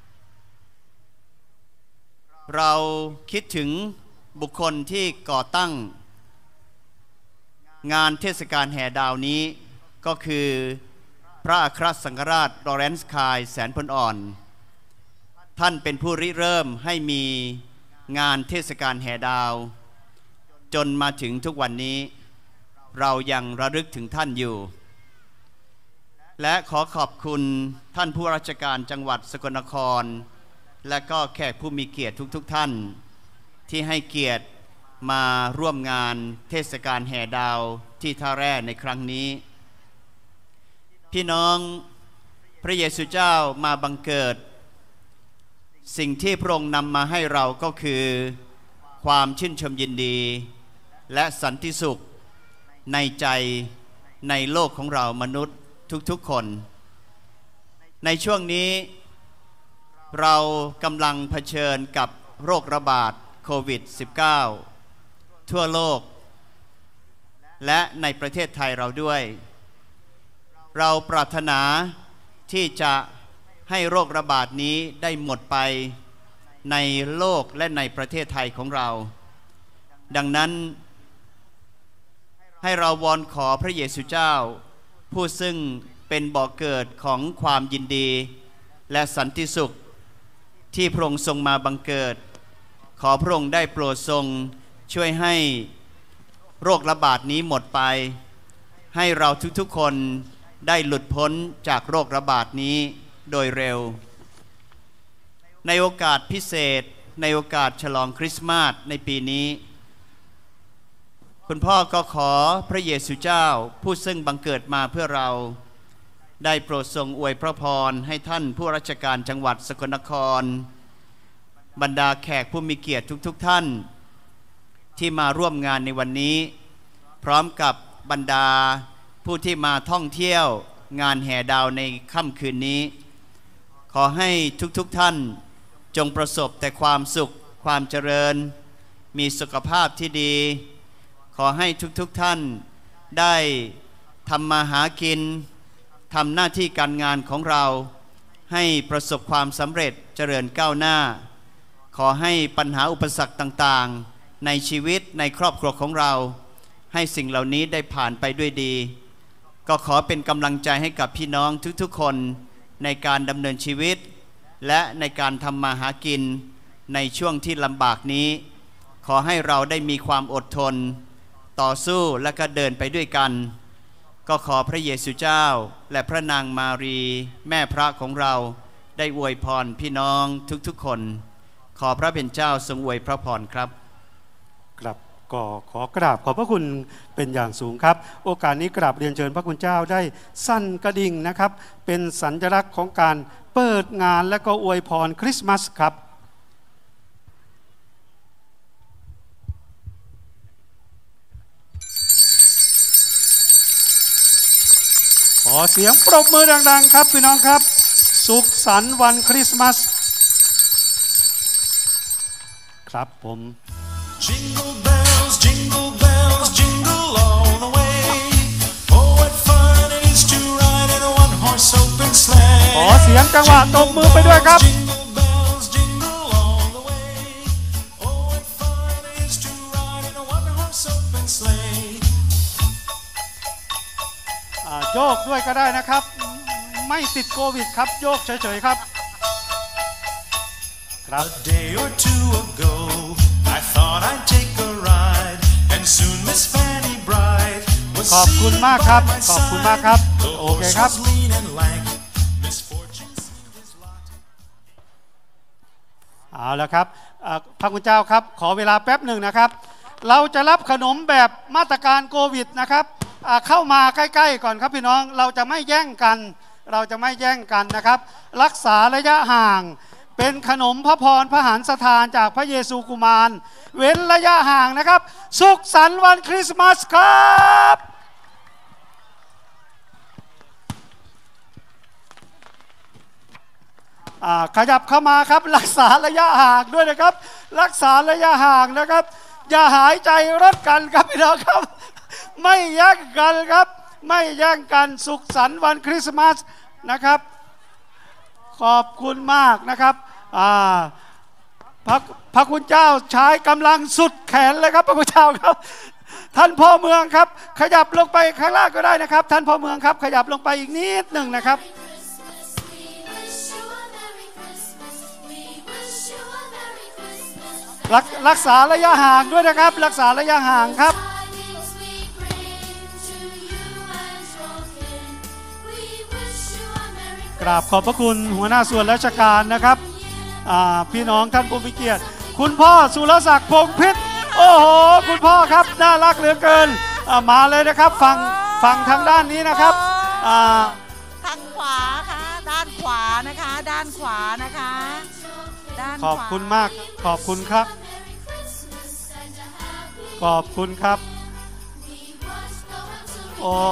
เราคิดถึงบุคคลที่ก่อตั้งงานเทศกาลแห่ดาวนี้ก็คือพระอัครสังฆราชลอเรนซ์คายแสนพลอ่อนท่านเป็นผู้ริเริ่มให้มีงานเทศกาลแห่ดาวจนมาถึงทุกวันนี้เรายังระลึกถึงท่านอยู่และขอขอบคุณท่านผู้ราชการจังหวัดสกลนครและก็แขกผู้มีเกียรติทุกๆ ท่านที่ให้เกียรติมาร่วมงานเทศกาลแห่ดาวที่ท่าแร่ในครั้งนี้พี่น้องพระเยซูเจ้ามาบังเกิดสิ่งที่พระองค์นำมาให้เราก็คือความชื่นชมยินดีและสันติสุขในใจในโลกของเรามนุษย์ทุกๆคนในช่วงนี้เรากำลังเผชิญกับโรคระบาดโควิด สิบเก้า ทั่วโลกและในประเทศไทยเราด้วยเราปรารถนาที่จะให้โรคระบาดนี้ได้หมดไปในโลกและในประเทศไทยของเราดังนั้นให้เราวอนขอพระเยซูเจ้าผู้ซึ่งเป็นบ่อเกิดของความยินดีและสันติสุขที่พระองค์ทรงมาบังเกิดขอพระองค์ได้โปรดทรงช่วยให้โรคระบาดนี้หมดไปให้เราทุกๆคนได้หลุดพ้นจากโรคระบาดนี้โดยเร็วในโอกาสพิเศษในโอกาสฉลองคริสต์มาสในปีนี้คุณพ่อก็ขอพระเยซูเจ้าผู้ซึ่งบังเกิดมาเพื่อเราได้โปรดทรงอวยพระพรให้ท่านผู้ราชการจังหวัดสกลนครบรรดาแขกผู้มีเกียรติทุกๆ ท่านที่มาร่วมงานในวันนี้พร้อมกับบรรดาผู้ที่มาท่องเที่ยวงานแห่ดาวในค่ำคืนนี้ขอให้ทุกๆ ท่านจงประสบแต่ความสุขความเจริญมีสุขภาพที่ดีขอให้ทุกๆ ท่านได้ทำมาหากินทำหน้าที่การงานของเราให้ประสบความสำเร็จเจริญก้าวหน้าขอให้ปัญหาอุปสรรคต่างๆในชีวิตในครอบครัวของเราให้สิ่งเหล่านี้ได้ผ่านไปด้วยดีก็ขอเป็นกำลังใจให้กับพี่น้องทุกๆคนในการดำเนินชีวิตและในการทำมาหากินในช่วงที่ลำบากนี้ขอให้เราได้มีความอดทนต่อสู้และก็เดินไปด้วยกันก็ขอพระเยซูเจ้าและพระนางมารีแม่พระของเราได้อวยพรพี่น้องทุกๆคนขอพระเป็นเจ้าทรงอวยพระพรครับครับก็ขอกราบขอบพระคุณเป็นอย่างสูงครับโอกาสนี้กราบเรียนเชิญพระคุณเจ้าได้สั่นกระดิ่งนะครับเป็นสัญลักษณ์ของการเปิดงานและก็อวยพรคริสต์มาสครับขอเสียงปรบมือดังๆครับพี่น้องครับสุขสันต์วันคริสต์มาสครับผม Jingle bells, jingle bells, jingle all the way. Oh, what fun it is to ride in a one-horse open sleigh. ขอเสียงจังหวะตบมือไปด้วยครับ Jingle bells, jingle all the way. Oh, what fun it is to ride in a one-horse open sleigh. โยกด้วยก็ได้นะครับไม่ติดโควิดครับโยกเฉยๆครับครับ A day or two ago I thought I'd take a ride and soon Miss Fanny Bright was ขอบคุณมากครับขอบคุณมากครับโอเคครับเอาละครับพระคุณเจ้าครับขอเวลาแป๊บหนึ่งนะครับเราจะรับขนมแบบมาตรการโควิดนะครับเข้ามาใกล้ๆก่อนครับพี่น้องเราจะไม่แย่งกันเราจะไม่แย่งกันนะครับรักษาระยะห่างเป็นขนมพระพรพระหฤทัยทานจากพระเยซูกุมารเว้นระยะห่างนะครับสุขสันต์วันคริสต์มาสครับขยับเข้ามาครับรักษาระยะห่างด้วยนะครับรักษาระยะห่างนะครับอย่าหายใจรถกันครับพี่น้องครับไม่แย่งกันครับไม่แย่งกันสุขสันต์วันคริสต์มาสนะครับขอบคุณมากนะครับพระพระคุณเจ้าใช้กำลังสุดแขนเลยครับพระคุณเจ้าครับท่านพ่อเมืองครับขยับลงไปข้างล่างก็ได้นะครับท่านพ่อเมืองครับขยับลงไปอีกนิดหนึ่งนะครับรักรักษาระยะห่างด้วยนะครับรักษาระยะห่างครับกราบขอบพระคุณหัวหน้าส่วนราชการนะครับพี่น้องท่านผู้มีเกียรติคุณพ่อสุรศักดิ์พงษ์พิษโอ้โหคุณพ่อครับน่ารักเหลือเกินมาเลยนะครับฝั่งฝั่งทางด้านนี้นะครับทางขวาค่ะด้านขวานะคะด้านขวานะคะด้านขวาขอบคุณมากขอบคุณครับขอบคุณครับโอ้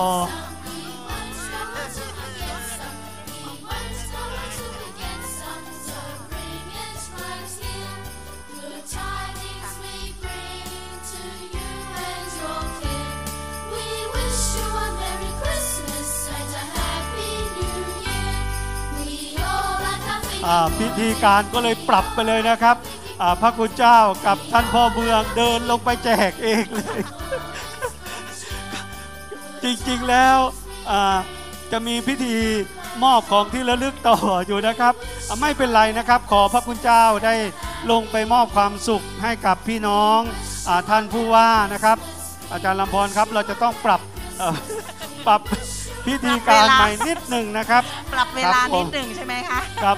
พิธีการก็เลยปรับไปเลยนะครับพระคุณเจ้ากับท่านพ่อเมืองเดินลงไปแจกเองเลยจริงๆแล้วจะมีพิธีมอบของที่ระลึกต่ออยู่นะครับไม่เป็นไรนะครับขอพระคุณเจ้าได้ลงไปมอบความสุขให้กับพี่น้องท่านผู้ว่านะครับอาจารย์ลำพรครับเราจะต้องปรับปรับพิธีการใหม่นิดหนึ่งนะครับปรับเวลานิดหนึ่งใช่ไหมคะครับ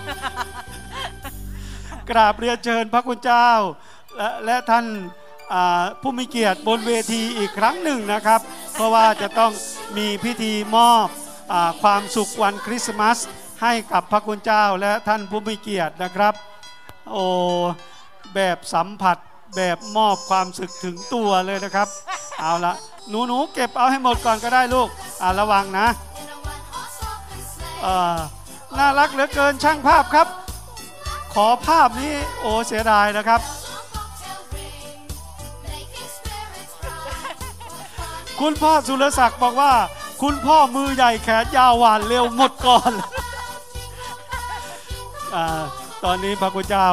กราบเรียนเชิญพระคุณเจ้าและและท่านผู้มีเกียรติบนเวทีอีกครั้งหนึ่งนะครับเพราะว่าจะต้องมีพิธีมอบความสุขวันคริสต์มาสให้กับพระคุณเจ้าและท่านผู้มีเกียรตินะครับโอ้แบบสัมผัสแบบมอบความสุขถึงตัวเลยนะครับเอาละหนูหนูเก็บเอาให้หมดก่อนก็ได้ลูกอ่าระวังนะอ่าน่ารักเหลือเกินช่างภาพครับขอภาพนี้โอ้เสียดายนะครับคุณพ่อสุรศักดิ์บอกว่าคุณพ่อมือใหญ่แขนยาวหวานเร็วหมดก่อนอ่าตอนนี้พระคุณเจ้า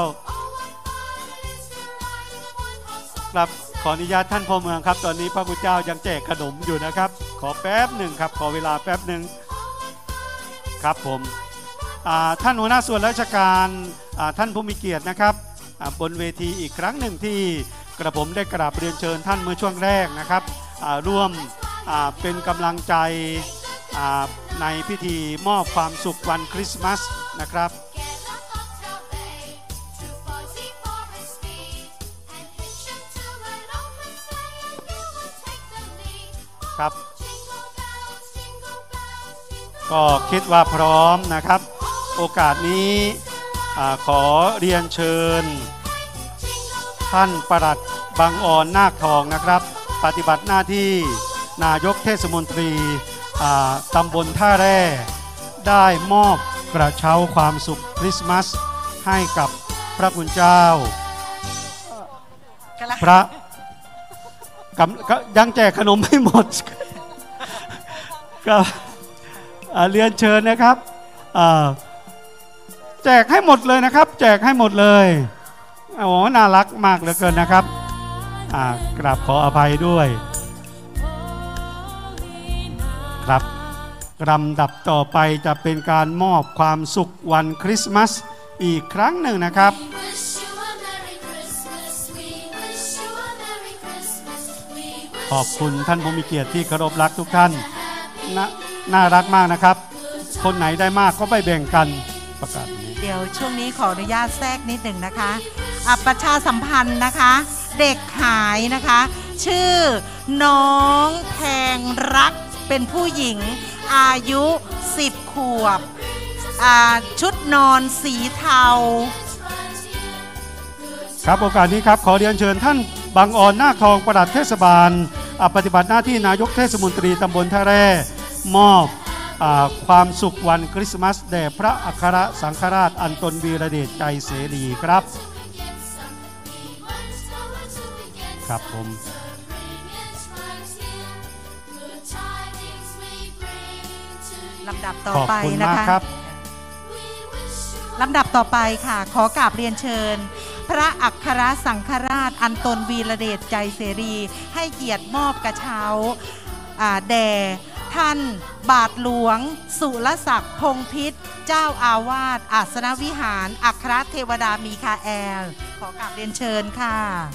ครับขออนุญาตท่านพ่อเมืองครับตอนนี้พระคุณเจ้ายังแจกขนมอยู่นะครับขอแป๊บหนึ่งครับขอเวลาแป๊บหนึ่งครับผมท่านหัวหน้าส่วนราชการท่านผู้มีเกียรตินะครับบนเวทีอีกครั้งหนึ่งที่กระผมได้กราบเรียนเชิญท่านเมื่อช่วงแรกนะครับอ่าร่วมอ่าเป็นกำลังใจอ่าในพิธีมอบความสุขวันคริสต์มาสนะครับครับก็คิดว่าพร้อมนะครับโอกาสนี้ขอเรียนเชิญท่านปลัดบางอ่อนนาคทองนะครับปฏิบัติหน้าที่นายกเทศมนตรีตำบลท่าแร่ได้มอบกระเช้าความสุขคริสต์มาสให้กับพระคุณเจ้าพระยังแจกขนมไม่หมดก็เรียนเชิญนะครับแจกให้หมดเลยนะครับแจกให้หมดเลยโอ้น่ารักมากเหลือเกินนะครับกราบขออภัยด้วยครับลำดับต่อไปจะเป็นการมอบความสุขวันคริสต์มาสอีกครั้งหนึ่งนะครับขอบคุณท่านผู้มีเกียรติที่เคารพรักทุกท่านนน่ารักมากนะครับคนไหนได้มากก็ไปแบ่งกันประกาศนี้เดี๋ยวช่วงนี้ขออนุญาตแทรกนิดหนึ่งนะคะประชาสัมพันธ์นะคะเด็กหายนะคะชื่อน้องแพงรักเป็นผู้หญิงอายุสิบขวบชุดนอนสีเทาครับโอกาสนี้ครับขอเรียนเชิญท่านบางอ่อนนาคทองปลัดเทศบาลปฏิบัติหน้าที่นายกเทศมนตรีตำบลท่าแร่มอบความสุขวันคริสต์มาสแด่พระอัครสังฆราชอันตนวีรเดชใจเสรีครับครับผมลำดับต่อไปนะคะลำดับต่อไปค่ะขอกราบเรียนเชิญพระอัครสังฆราชอันตนวีรเดชใจเสรีให้เกียรติมอบกระเช้าแด่ท่านบาทหลวงสุรศักดิ์พงษ์พิษเจ้าอาวาสอาสนวิหารอัครเทวดามีคาแอลขอกราบเรียนเชิญค่ะ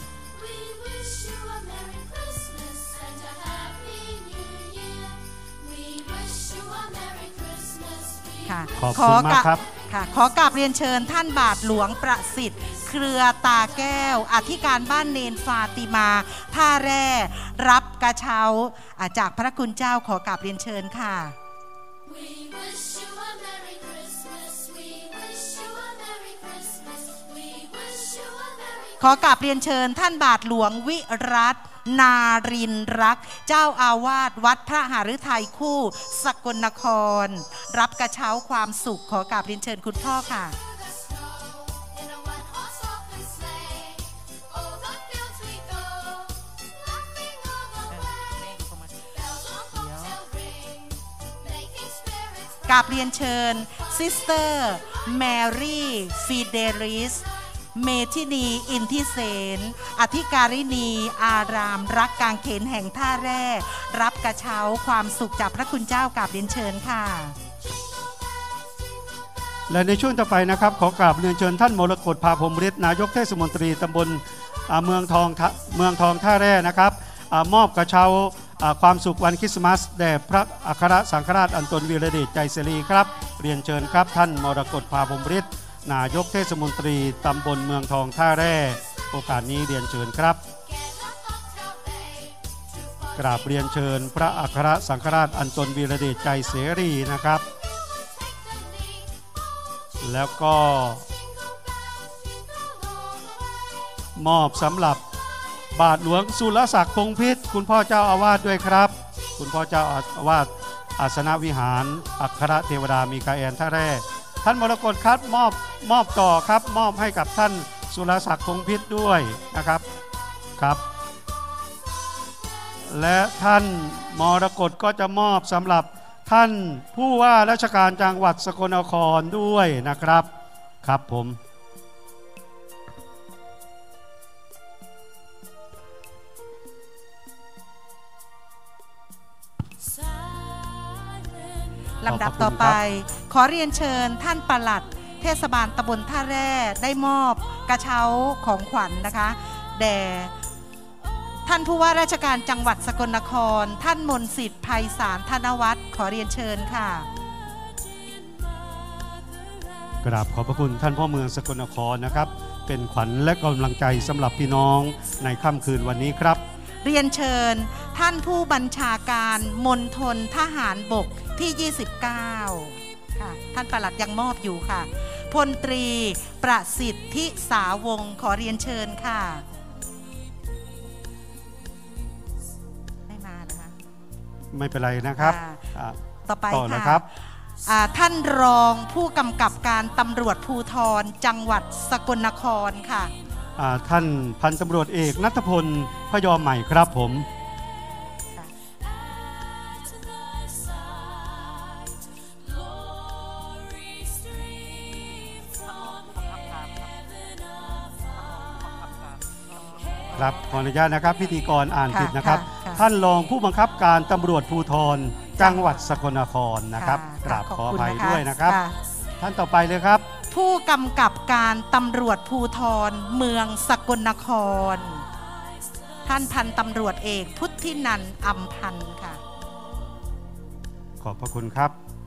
ขอบคุณมากครับค่ะขอกราบเรียนเชิญท่านบาทหลวงประสิทธิ์เครือตาแก้วอธิการบ้านเนนฟาติมาท่าแร่รับกระเช้าจากพระคุณเจ้าขอกราบเรียนเชิญค่ะขอกราบเรียนเชิญท่านบาทหลวงวิรัตนารินรักเจ้าอาวาสวัดพระหฤทัยคู่สกลนครรับกระเช้าความสุขขอกราบเรียนเชิญคุณพ่อค่ะกราบเรียนเชิญซิสเตอร์แมรี่ฟิเดริสเมทินีอินทิเสนอธิการินีอารามรักกางเขนแห่งท่าแร่รับกระเช้าความสุขจากพระคุณเจ้ากราบเรียนเชิญค่ะและในช่วงต่อไปนะครับขอกราบเรียนเชิญท่านมรกตภาพรหมฤทธิ์นายกเทศมนตรีตำบลเมืองทองเมืองทองท่าแร่นะครับมอบกระเช้าความสุขวันคริสต์มาสแด่พระอัครสังฆราชอันตนวีรเดชใจเสรีครับเรียนเชิญครับท่านมรกตภาพรหมฤทธิ์นายกเทศมนตรีตำบลเมืองทองท่าแร่โอกาสนี้เรียนเชิญครับกราบเรียนเชิญพระอัครสังฆราชอันตนวีรเดชใจเสรีนะครับแล้วก็มอบสำหรับบาทหลวงสุรศักดิ์พงษ์พิษคุณพ่อเจ้าอาวาสด้วยครับคุณพ่อเจ้าอาวาสอาสนวิหารอัครเทวดามีคาแอนท่าแร่ท่านมรกตครับมอบมอบต่อครับมอบให้กับท่านสุรศักดิ์พงษ์พิษด้วยนะครับครับและท่านมรกตก็จะมอบสำหรับท่านผู้ว่าราชการจังหวัดสกลนครด้วยนะครับครับผมลำดับต่อไปขอเรียนเชิญท่านปลัดเทศบาลตำบลท่าแร่ได้มอบกระเช้าของขวัญ นะคะแด่ท่านผู้ว่าราชการจังหวัดสกลนครท่านมนต์สิทธิ์ไพศาลธนวัฒน์ขอเรียนเชิญค่ะกราบขอบพระคุณท่านพ่อเมืองสกลนครนะครับเป็นขวัญและกำลังใจสำหรับพี่น้องในค่ำคืนวันนี้ครับเรียนเชิญท่านผู้บัญชาการมณฑลทหารบกที่ยี่สิบเก้าค่ะท่านปลัดยังมอบอยู่ค่ะพลตรีประสิทธิสาวงศ์ขอเรียนเชิญค่ะไม่มานะคะไม่เป็นไรนะครับต่อไปค่ะท่านรองผู้กำกับการตำรวจภูธรจังหวัดสกลนครค่ะท่านพันตำรวจเอกณัฐพลพยอมใหม่ครับผมครับขออนุญาตนะครับพิธีกรอ่านผิดนะครับท่านรองผู้บังคับการตำรวจภูธรจังหวัดสกลนครนะครับกราบขออภัยด้วยนะครับท่านต่อไปเลยครับผู้กำกับการตำรวจภูธรเมืองสกลนครท่านพันตำรวจเอกพุทธินันท์อำพันธ์ค่ะขอบพระคุณครับ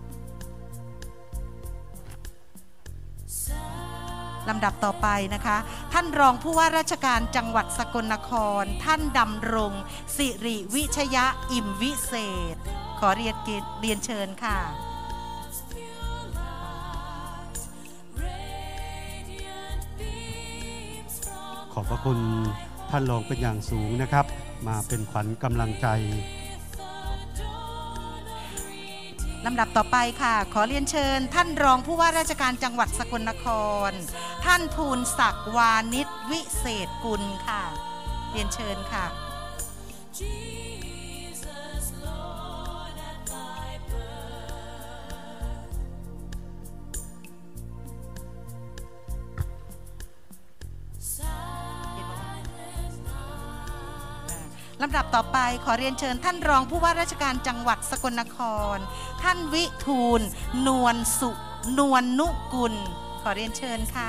ลำดับต่อไปนะคะท่านรองผู้ว่าราชการจังหวัดสกลนครท่านดำรงสิริวิชยะอิ่มวิเศษขอเรียนเรียนเชิญค่ะขอบพระคุณท่านรองเป็นอย่างสูงนะครับมาเป็นขวัญกำลังใจลำดับต่อไปค่ะขอเรียนเชิญท่านรองผู้ว่าราชการจังหวัดสกลนครท่านภูลศักดิ์วานิชวิเศษกุลค่ะเรียนเชิญค่ะลำดับต่อไปขอเรียนเชิญท่านรองผู้ว่าราชการจังหวัดสกลนครท่านวิทูลนวลสุนวลนุกุลขอเรียนเชิญค่ะ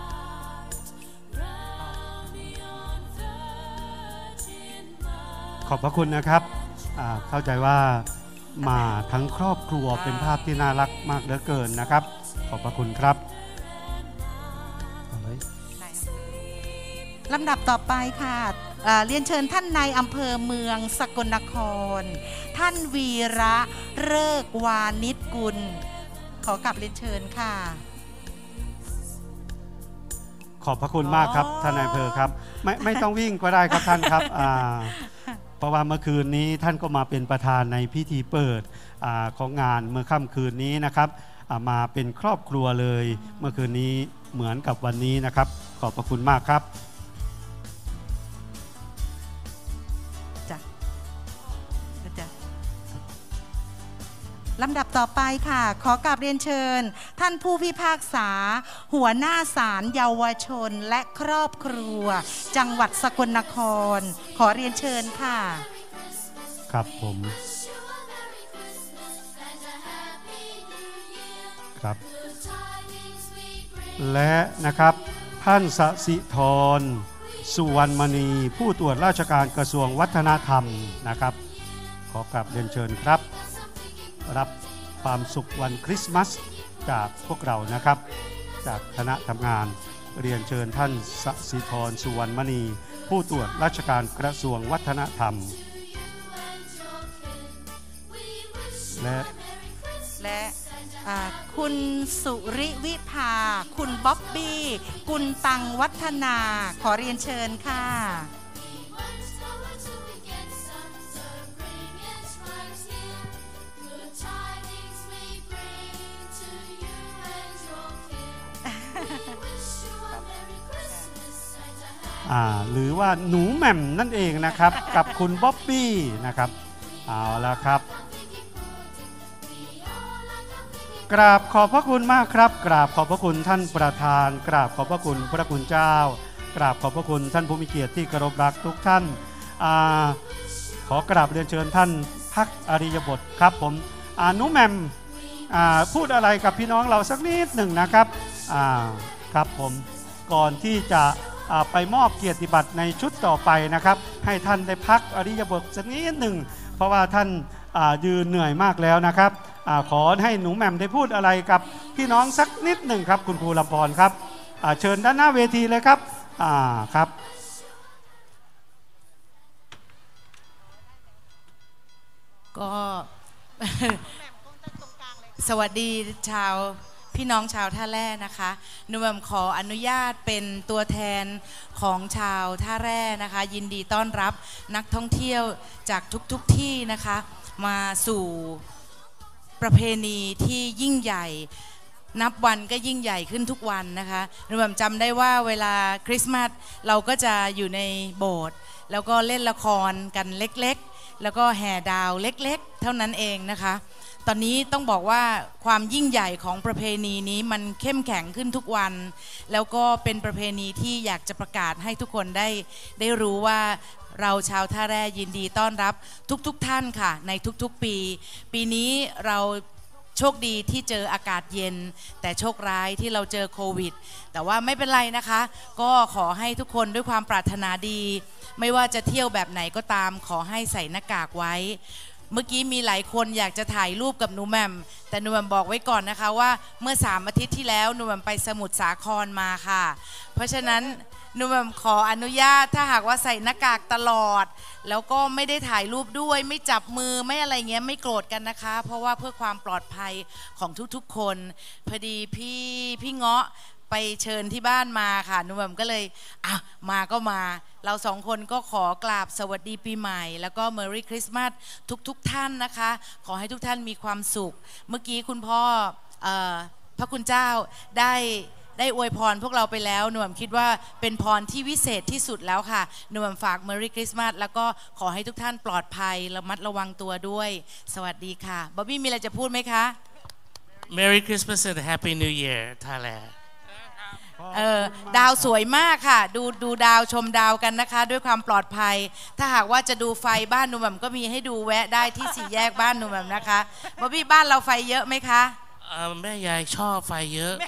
ขอบพระคุณนะครับเข้าใจว่ามาทั้งครอบครัวเป็นภาพที่น่ารักมากเหลือเกินนะครับขอบพระคุณครับลำดับต่อไปค่ะเรียนเชิญท่านนายอำเภอเมืองสกลนครท่านวีระเลิกวานิชกุลขอกลับเรียนเชิญค่ะขอบพระคุณมากครับท่านนายอำเภอครับไม่ไม่ต้องวิ่งก็ได้ครับท่านครับเพราะว่าเมื่อคืนนี้ท่านก็มาเป็นประธานในพิธีเปิดของงานเมื่อค่ำคืนนี้นะครับมาเป็นครอบครัวเลยเมื่อคืนนี้เหมือนกับวันนี้นะครับขอบพระคุณมากครับลำดับต่อไปค่ะขอกราบเรียนเชิญท่านผู้พิพากษาหัวหน้าศาลเยาวชนและครอบครัวจังหวัดสกลนครขอเรียนเชิญค่ะครับผมครับและนะครับท่านสศิธรสุวรรณมณีผู้ตรวจราชการกระทรวงวัฒนธรรมนะครับขอกราบเรียนเชิญครับรับความสุขวันคริสต์มาสจากพวกเรานะครับจากคณะทำงานเรียนเชิญท่านสศิธรสุวรรณมณีผู้ตรวจราชการกระทรวงวัฒนธรรมและและคุณสุริวิภาคุณบ๊อบบี้กุลตังวัฒนาขอเรียนเชิญค่ะหรือว่าหนูแหม่มนั่นเองนะครับ กับคุณบ๊อบบี้นะครับเอาละครับกราบขอบพระคุณมากครับกราบขอบพระคุณท่านประธานกราบขอบพระคุณพระคุณเจ้ากราบขอบพระคุณท่านผู้มีเกียรติที่เคารพรักทุกท่านขอกราบเรียนเชิญท่านพักอริยบทครับผมหนูแหม่มพูดอะไรกับพี่น้องเราสักนิดหนึ่งนะครับครับผมก่อนที่จะอ่าไปมอบเกียรติบัตรในชุดต่อไปนะครับให้ท่านได้พักอริยบทสักนิดหนึ่งเพราะว่าท่านอ่ายืนเหนื่อยมากแล้วนะครับอ่าขอให้หนูแหม่มได้พูดอะไรกับพี่น้องสักนิดหนึ่งครับคุณครูลำพรครับอ่าเชิญด้านหน้าเวทีเลยครับอ่าครับก็ สวัสดีชาวพี่น้องชาวท่าแร่นะคะหนูแหม่มขออนุญาตเป็นตัวแทนของชาวท่าแร่นะคะยินดีต้อนรับนักท่องเที่ยวจากทุกๆ ที่นะคะมาสู่ประเพณีที่ยิ่งใหญ่นับวันก็ยิ่งใหญ่ขึ้นทุกวันนะคะหนูแหม่มจำได้ว่าเวลาคริสต์มาสเราก็จะอยู่ในโบสถ์แล้วก็เล่นละครกันเล็กๆแล้วก็แห่ดาวเล็กๆเท่านั้นเองนะคะตอนนี้ต้องบอกว่าความยิ่งใหญ่ของประเพณีนี้มันเข้มแข็งขึ้นทุกวันแล้วก็เป็นประเพณีที่อยากจะประกาศให้ทุกคนได้ได้รู้ว่าเราชาวท่าแร่ยินดีต้อนรับทุกๆท่านค่ะในทุกๆปีปีนี้เราโชคดีที่เจออากาศเย็นแต่โชคร้ายที่เราเจอโควิดแต่ว่าไม่เป็นไรนะคะก็ขอให้ทุกคนด้วยความปรารถนาดีไม่ว่าจะเที่ยวแบบไหนก็ตามขอให้ใส่หน้ากากไว้เมื่อกี้มีหลายคนอยากจะถ่ายรูปกับหนูแหม่มแต่หนูแหม่มบอกไว้ก่อนนะคะว่าเมื่อสามอาทิตย์ที่แล้วหนูแหม่มไปสมุทรสาครมาค่ะเพราะฉะนั้นหนูแหม่มขออนุญาตถ้าหากว่าใส่หน้ากากตลอดแล้วก็ไม่ได้ถ่ายรูปด้วยไม่จับมือไม่อะไรเงี้ยไม่โกรธกันนะคะเพราะว่าเพื่อความปลอดภัยของทุกๆคนพอดีพี่พี่เงาะไปเชิญที่บ้านมาค่ะหนูแหม่มก็เลยอ่ะมาก็มาเราสองคนก็ขอกราบสวัสดีปีใหม่แล้วก็ Merry Christmas ทุกๆ ท่านนะคะขอให้ทุกท่านมีความสุขเมื่อกี้คุณพ่อเอ่อพระคุณเจ้าได้ได้อวยพรพวกเราไปแล้วหนูแหม่มคิดว่าเป็นพรที่วิเศษที่สุดแล้วค่ะหนูแหม่มฝาก Merry Christmas แล้วก็ขอให้ทุกท่านปลอดภัยระมัดระวังตัวด้วยสวัสดีค่ะบ๊อบบี้มีอะไรจะพูดไหมคะ Merry Christmas and Happy New Year Thailand เออดาวสวยมากค่ะดูดูดาวชมดาวกันนะคะด้วยความปลอดภัยถ้าหากว่าจะดูไฟบ้านหนูแหม่มก็มีให้ดูแวะได้ที่สี่แยกบ้านหนูแหม่มนะคะบ๊อบบี้บ้านเราไฟเยอะไหมคะแม่ยายชอบไฟเยอะ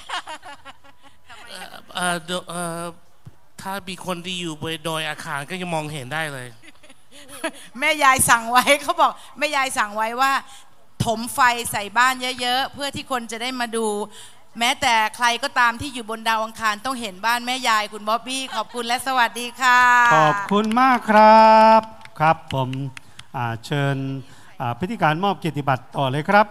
ถ้ามีคนที่อยู่บนดอยอาคารก็จะมองเห็นได้เลยแม่ยายสั่งไว้เขาบอกแม่ยายสั่งไว้ว่าถมไฟใส่บ้านเยอะๆเพื่อที่คนจะได้มาดูแม้แต่ใครก็ตามที่อยู่บนดาวอังคารต้องเห็นบ้านแม่ยายคุณบ๊อบบี้ขอบคุณและสวัสดีค่ะขอบคุณมากครับครับผมเชิญพิธีการมอบเกียรติบัตรต่อเลยครับ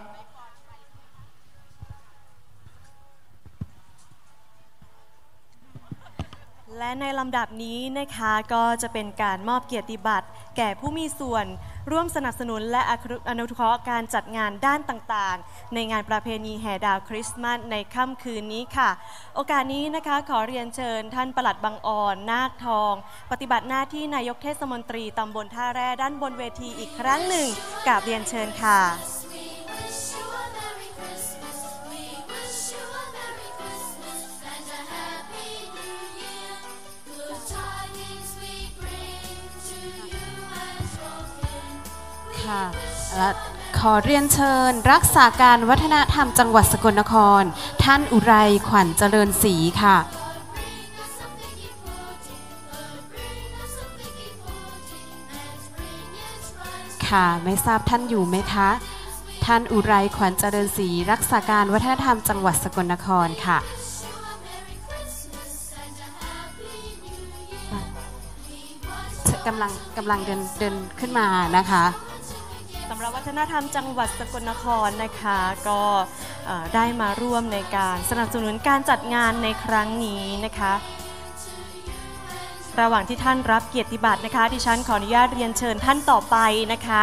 และในลำดับนี้นะคะก็จะเป็นการมอบเกียรติบัตรแก่ผู้มีส่วนร่วมสนับสนุนและอนุเคราะห์การจัดงานด้านต่างๆในงานประเพณีแห่ดาวคริสต์มาสในค่ำคืนนี้ค่ะโอกาสนี้นะคะขอเรียนเชิญท่านปลัดบางอ่อนนาคทองปฏิบัติหน้าที่นายกเทศมนตรีตำบลท่าแร่ด้านบนเวทีอีกครั้งหนึ่งกราบเรียนเชิญค่ะและขอเรียนเชิญรักษาการวัฒนธรรมจังหวัดสกลนครท่านอุไรขวัญเจริญศรีค่ะค่ะไม่ทราบท่านอยู่ไหมคะท่านอุไรขวัญเจริญศรีรักษาการวัฒนธรรมจังหวัดสกลนครค่ะกำลังกำลังเดินเดินขึ้นมานะคะสำหรับวัฒนธรรมจังหวัดสกลนครนะคะก็ได้มาร่วมในการสนับสนุนการจัดงานในครั้งนี้นะคะระหว่างที่ท่านรับเกียรติบัตรนะคะดิฉันขออนุญาตเรียนเชิญท่านต่อไปนะคะ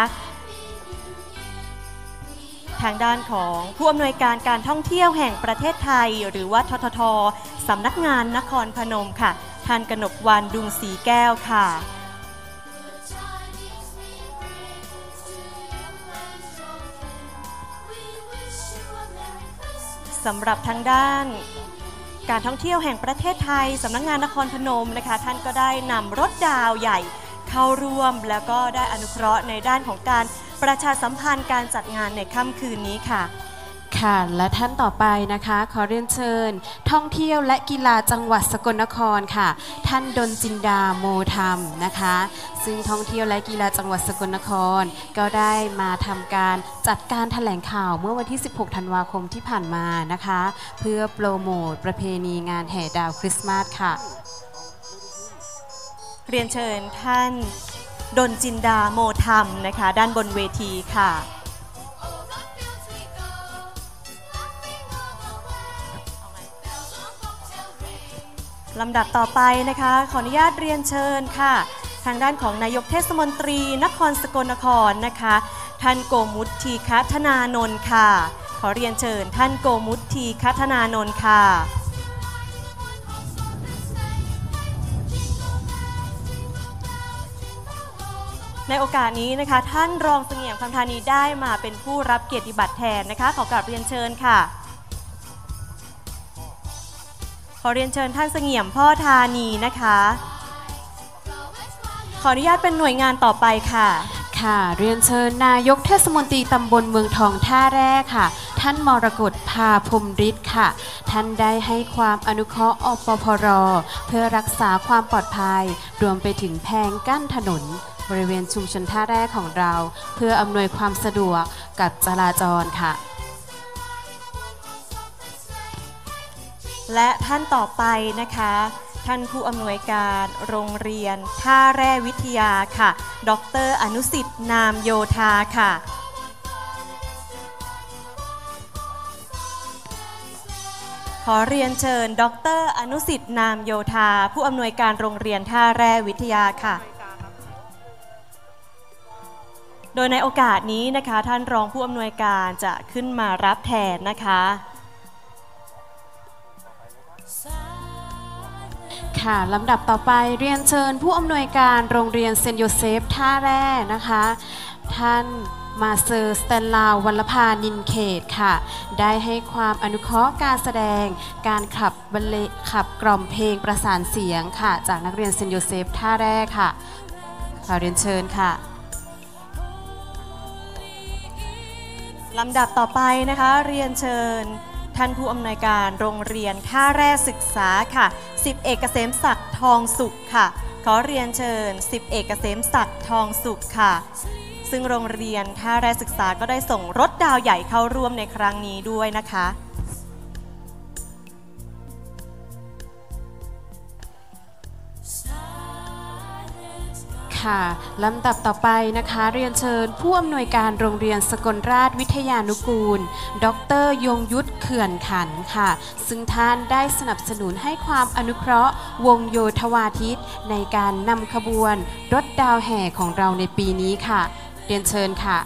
ทางด้านของผู้อำนวยการการท่องเที่ยวแห่งประเทศไทยหรือว่าททท.สำนักงานนครพนมค่ะท่านกนกวรรณดุงศรีแก้วค่ะสำหรับทางด้านการท่องเที่ยวแห่งประเทศไทยสำนักงานนครพนมนะคะท่านก็ได้นำรถดาวใหญ่เข้าร่วมแล้วก็ได้อนุเคราะห์ในด้านของการประชาสัมพันธ์การจัดงานในค่ำคืนนี้ค่ะค่ะและท่านต่อไปนะคะขอเรียนเชิญท่องเที่ยวและกีฬาจังหวัดสกลนครค่ะท่านดลจินดาโมธรรมนะคะซึ่งท่องเที่ยวและกีฬาจังหวัดสกลนครก็ได้มาทำการจัดการแถลงข่าวเมื่อวันที่สิบหกธันวาคมที่ผ่านมานะคะเพื่อโปรโมทประเพณีงานแห่ดาวคริสต์มาสค่ะเรียนเชิญท่านดลจินดาโมธรรมนะคะด้านบนเวทีค่ะลำดับต่อไปนะคะขออนุญาตเรียนเชิญค่ะทางด้านของนายกเทศมนตรีนครสกลนครนะคะท่านโกมุตทีคัฒนานนท์ค่ะขอเรียนเชิญท่านโกมุตทีคัฒนานนท์ค่ะในโอกาสนี้นะคะท่านรองเสงี่ยมคำธานีได้มาเป็นผู้รับเกียรติบัตรแทนนะคะขอกราบเรียนเชิญค่ะขอเรียนเชิญท่านเสงี่ยมพ่อธานีนะคะขออนุญาตเป็นหน่วยงานต่อไปค่ะค่ะเรียนเชิญนายกเทศมนตรีตำบลเมืองทองท่าแร่ค่ะท่านมรกตภาพรหมฤทธิ์ค่ะท่านได้ให้ความอนุเคราะห์อปพรเพื่อรักษาความปลอดภัยรวมไปถึงแผงกั้นถนนบริเวณชุมชนท่าแร่ของเราเพื่ออำนวยความสะดวกกับจราจรค่ะและท่านต่อไปนะคะท่านผู้อำนวยการโรงเรียนท่าแร่วิทยาค่ะดร.อนุสิทธิ์นามโยธาค่ะขอเรียนเชิญดร.อนุสิทธิ์นามโยธาผู้อำนวยการโรงเรียนท่าแร่วิทยาค่ะโดยในโอกาสนี้นะคะท่านรองผู้อำนวยการจะขึ้นมารับแทนนะคะค่ะลำดับต่อไปเรียนเชิญผู้อำนวยการโรงเรียนเซนต์โยเซฟท่าแร่นะคะท่านมาเซอร์สแตนลาววัลภานินเขตค่ะได้ให้ความอนุเคราะห์การแสดงการขับบรรเลงขับกล่อมเพลงประสานเสียงค่ะจากนักเรียนเซนต์โยเซฟท่าแร่ค่ะขอเรียนเชิญค่ะลำดับต่อไปนะคะเรียนเชิญท่านผู้อำนวยการโรงเรียนท่าแร่ศึกษาค่ะสิบเอกเกษมศักดิ์ทองสุขค่ะขอเรียนเชิญสิบเอกเกษมศักดิ์ทองสุขค่ะซึ่งโรงเรียนท่าแร่ศึกษาก็ได้ส่งรถดาวใหญ่เข้าร่วมในครั้งนี้ด้วยนะคะค่ะลำดับต่อไปนะคะเรียนเชิญผู้อำนวยการโรงเรียนสกลราชวิทยานุกูลดร.ยงยุทธเขื่อนขันธ์ค่ะซึ่งท่านได้สนับสนุนให้ความอนุเคราะห์วงโยธวาทิตในการนำขบวนรถดาวแห่ของเราในปีนี้ค่ะเรียนเชิญค่ะ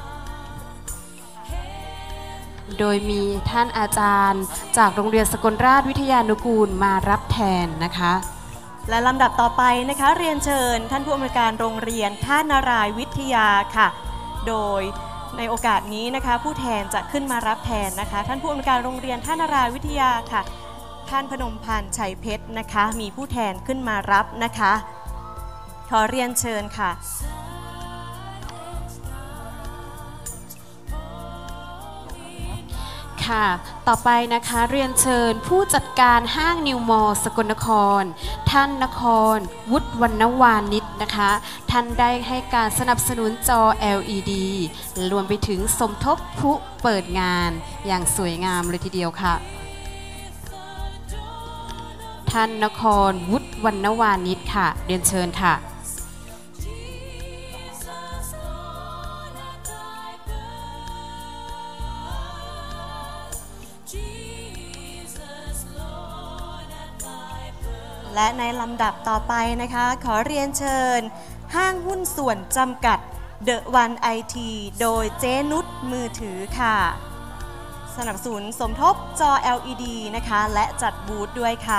โดยมีท่านอาจารย์จากโรงเรียนสกลราชวิทยานุกูลมารับแทนนะคะและลำดับต่อไปนะคะเรียนเชิญท่านผู้อำนวยการโรงเรียนท่านารายวิทยาค่ะโดยในโอกาสนี้นะคะผู้แทนจะขึ้นมารับแทนนะคะท่านผู้อำนวยการโรงเรียนท่านารายวิทยาค่ะท่านพนมพันธ์ชัยเพชรนะคะมีผู้แทนขึ้นมารับนะคะขอเรียนเชิญค่ะค่ะต่อไปนะคะเรียนเชิญผู้จัดการห้างนิวมอลล์สกลนครท่านนครวุฒิวรรณวานิชนะคะท่านได้ให้การสนับสนุนจอ แอล อี ดี รวมไปถึงสมทบผู้เปิดงานอย่างสวยงามเลยทีเดียวค่ะท่านนครวุฒิวรรณวานิชค่ะเรียนเชิญค่ะและในลำดับต่อไปนะคะขอเรียนเชิญห้างหุ้นส่วนจำกัดเดอะวันไอทีโดยเจนุชมือถือค่ะสนับสนุนสมทบจอ แอล อี ดี นะคะและจัดบูธด้วยค่ะ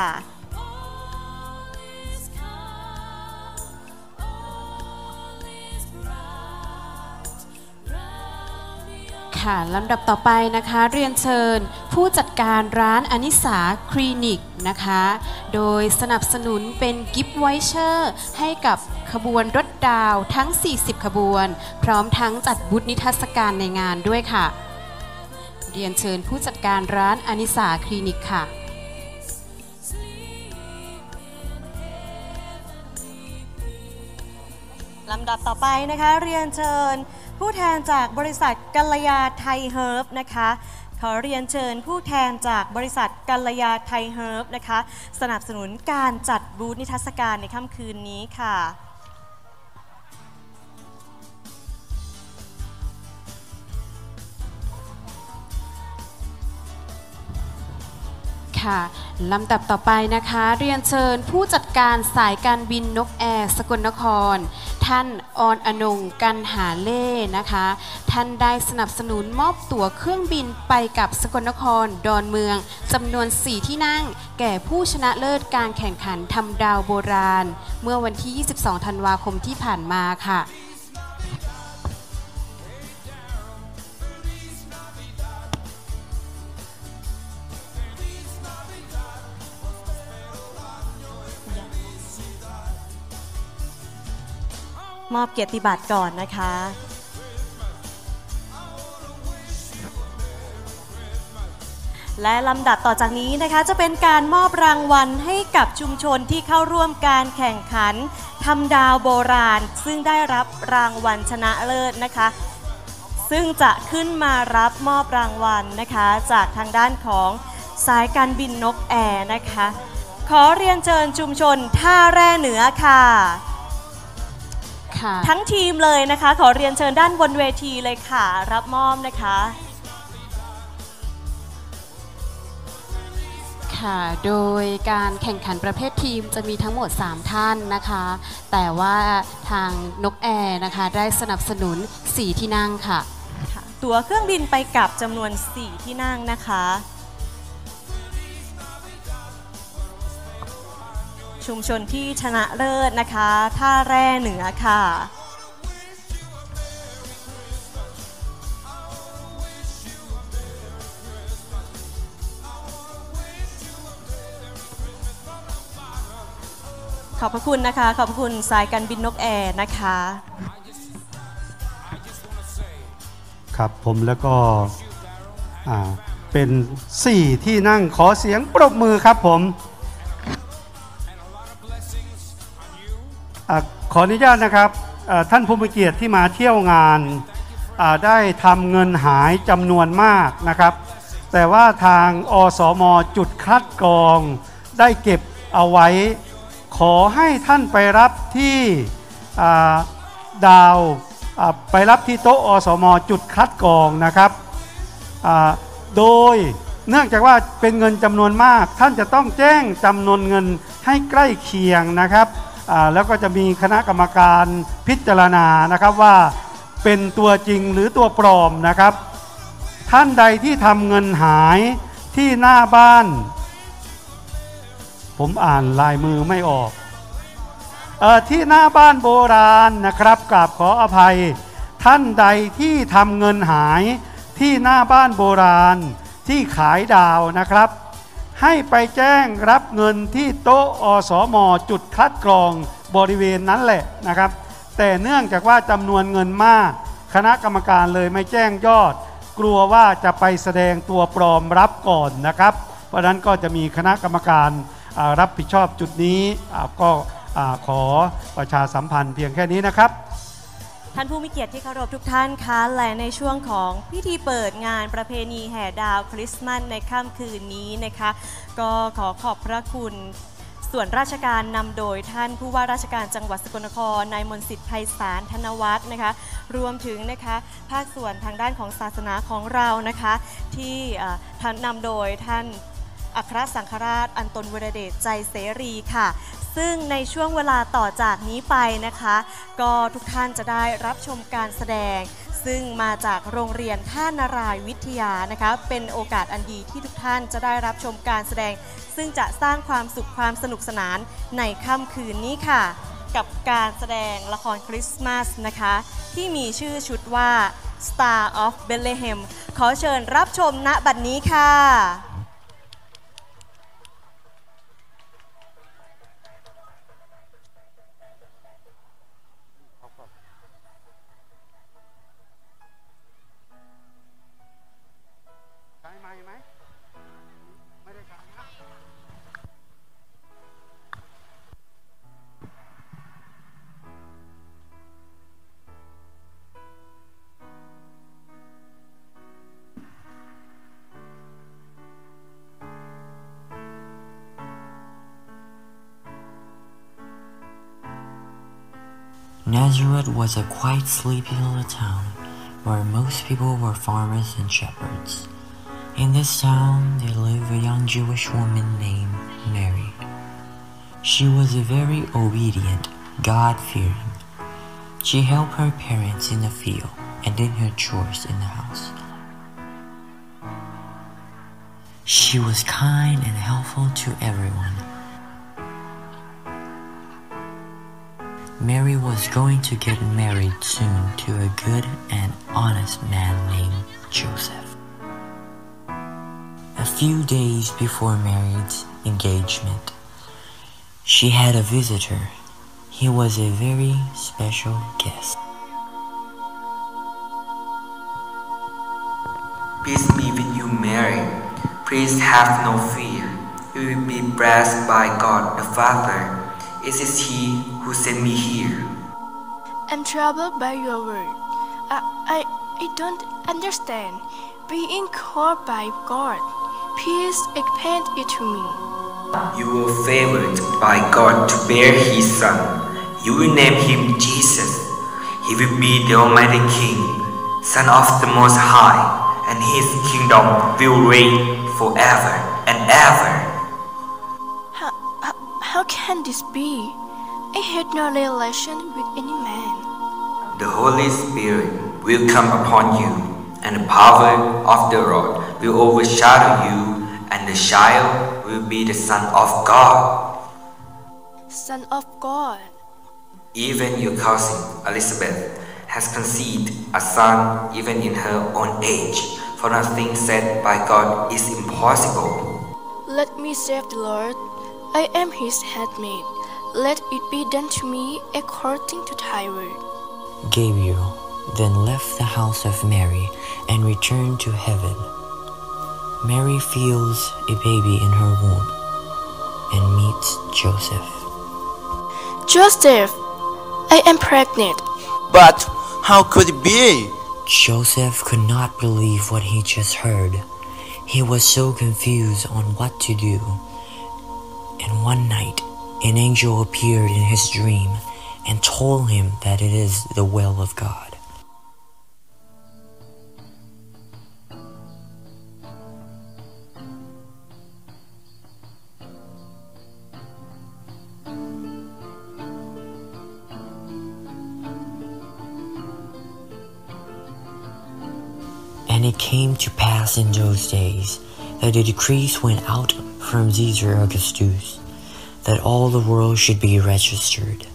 ค่ะลำดับต่อไปนะคะเรียนเชิญผู้จัดการร้านอนิสาคลินิกนะคะโดยสนับสนุนเป็นกิฟต์ไวเชอร์ให้กับขบวนรถดาวทั้งสี่สิบขบวนพร้อมทั้งจัดบูธนิทรรศการในงานด้วยค่ะเรียนเชิญผู้จัดการร้านอานิสาคลินิกค่ะลำดับต่อไปนะคะเรียนเชิญผู้แทนจากบริษัทกัลยาไทยเฮิร์บนะคะขอเรียนเชิญผู้แทนจากบริษัทกัลยาไทยเฮิร์บนะคะสนับสนุนการจัดบูธนิทรรศการในค่ำคืนนี้ค่ะค่ะลำดับต่อไปนะคะเรียนเชิญผู้จัดการสายการบินนกแอร์สกลนครท่านออนอนงกันหาเล่นะคะท่านได้สนับสนุนมอบตั๋วเครื่องบินไปกับสกลนครดอนเมืองจำนวนสี่ที่นั่งแก่ผู้ชนะเลิศการแข่งขันทำดาวโบราณเมื่อวันที่ยี่สิบสองธันวาคมที่ผ่านมาค่ะมอบเกียรติบัตรก่อนนะคะและลำดับต่อจากนี้นะคะจะเป็นการมอบรางวัลให้กับชุมชนที่เข้าร่วมการแข่งขันทำดาวโบราณซึ่งได้รับรางวัลชนะเลิศนะคะซึ่งจะขึ้นมารับมอบรางวัลนะคะจากทางด้านของสายการบินนกแอร์นะคะขอเรียนเชิญชุมชนท่าแร่เหนือค่ะทั้งทีมเลยนะคะขอเรียนเชิญด้านบนเวทีเลยค่ะรับมอบนะคะค่ะโดยการแข่งขันประเภททีมจะมีทั้งหมดสามท่านนะคะแต่ว่าทางนกแอร์นะคะได้สนับสนุนสี่ที่นั่งค่ะตั๋วเครื่องบินไปกลับจำนวนสี่ที่นั่งนะคะชุมชนที่ชนะเลิศนะคะท่าแร่เหนือค่ะขอบพระคุณนะคะขอบพระคุณสายการบินนกแอร์นะคะครับผมแล้วก็อ่าเป็นสี่ที่นั่งขอเสียงปรบมือครับผมขออนุญาตนะครับท่านผู้มีเกียรติที่มาเที่ยวงานได้ทำเงินหายจำนวนมากนะครับแต่ว่าทางอสม.จุดคัดกรองได้เก็บเอาไว้ขอให้ท่านไปรับที่ดาวไปรับที่โต๊ะอสม.จุดคัดกรองนะครับโดยเนื่องจากว่าเป็นเงินจำนวนมากท่านจะต้องแจ้งจำนวนเงินให้ใกล้เคียงนะครับแล้วก็จะมีคณะกรรมการพิจารณานะครับว่าเป็นตัวจริงหรือตัวปลอมนะครับท่านใดที่ทำเงินหายที่หน้าบ้านผมอ่านลายมือไม่ออกเอ่อที่หน้าบ้านโบราณนะครับกราบขออภัยท่านใดที่ทำเงินหายที่หน้าบ้านโบราณที่ขายดาวนะครับให้ไปแจ้งรับเงินที่โต๊ะอสม.จุดคัดกรองบริเวณนั้นแหละนะครับแต่เนื่องจากว่าจำนวนเงินมากคณะกรรมการเลยไม่แจ้งยอดกลัวว่าจะไปแสดงตัวปลอมรับก่อนนะครับเพราะนั้นก็จะมีคณะกรรมการรับผิดชอบจุดนี้ก็ขอประชาสัมพันธ์เพียงแค่นี้นะครับท่านผู้มีเกียรติที่เคารพทุกท่านคะและในช่วงของพิธีเปิดงานประเพณีแห่ดาวคริสต์มาสในค่ำคืนนี้นะคะก็ขอขอบพระคุณส่วนราชการนำโดยท่านผู้ว่าราชการจังหวัดสกลนครนายมนต์สิทธิ์ไพศาลธนวัฒน์นะคะรวมถึงนะคะภาคส่วนทางด้านของศาสนาของเรานะคะที่ท่านนำโดยท่านอัครสังฆราชอันตนวรเดชใจเสรีค่ะซึ่งในช่วงเวลาต่อจากนี้ไปนะคะก็ทุกท่านจะได้รับชมการแสดงซึ่งมาจากโรงเรียนท่านารายวิทยานะคะเป็นโอกาสอันดีที่ทุกท่านจะได้รับชมการแสดงซึ่งจะสร้างความสุขความสนุกสนานในค่ำคืนนี้ค่ะกับการแสดงละครคริสต์มาสนะคะที่มีชื่อชุดว่า Star of Bethlehem ขอเชิญรับชมณบัดนี้ค่ะ Nazareth was a quite sleepy little town where most people were farmers and shepherds. In this town there lived a young Jewish woman named Mary. She was a very obedient, God-fearing. She helped her parents in the field and did her chores in the house. She was kind and helpful to everyone. Mary was going to get married soon to a good and honest man named Joseph. A few days before Mary's engagement, she had a visitor. He was a very special guest. Peace be with you, Mary. Please have no fear. You will be blessed by God the Father. It is He who sent me here. I'm troubled by your word. I, I, I don't understand. Being called by God. Please explain it to me. You were favored by God to bear His Son. You will name Him Jesus. He will be the Almighty King, Son of the Most High, and His kingdom will reign forever and ever. How, how, how can this be? I had no relation with any man. The Holy Spirit will come upon you, and the power of the Lord will overshadow you, and the child will be the Son of God. Son of God. Even your cousin Elizabeth has conceived a son even in her own age, for nothing said by God is impossible. Let me serve the Lord. I am His handmaid. Let it be done to me according to thy word. Gabriel then left the house of Mary and returned to heaven. Mary feels a baby in her womb and meets Joseph. Joseph, I am pregnant. But how could it be? Joseph could not believe what he just heard. He was so confused on what to do. And one night, an angel appeared in his dream and told him that it is the will of God. And it came to pass in those days that a decree went out from Caesar Augustus that all the world should be registered.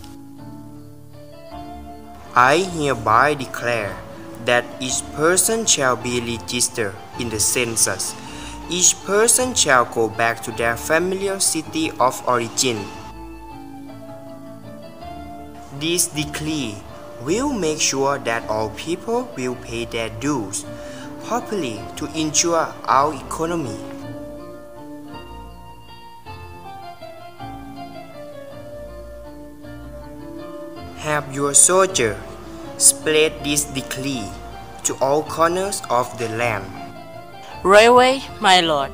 I hereby declare that each person shall be registered in the census. Each person shall go back to their familiar city of origin. This decree will make sure that all people will pay their dues properly to ensure our economy. Have your soldier spread this decree to all corners of the land. Right away, my lord.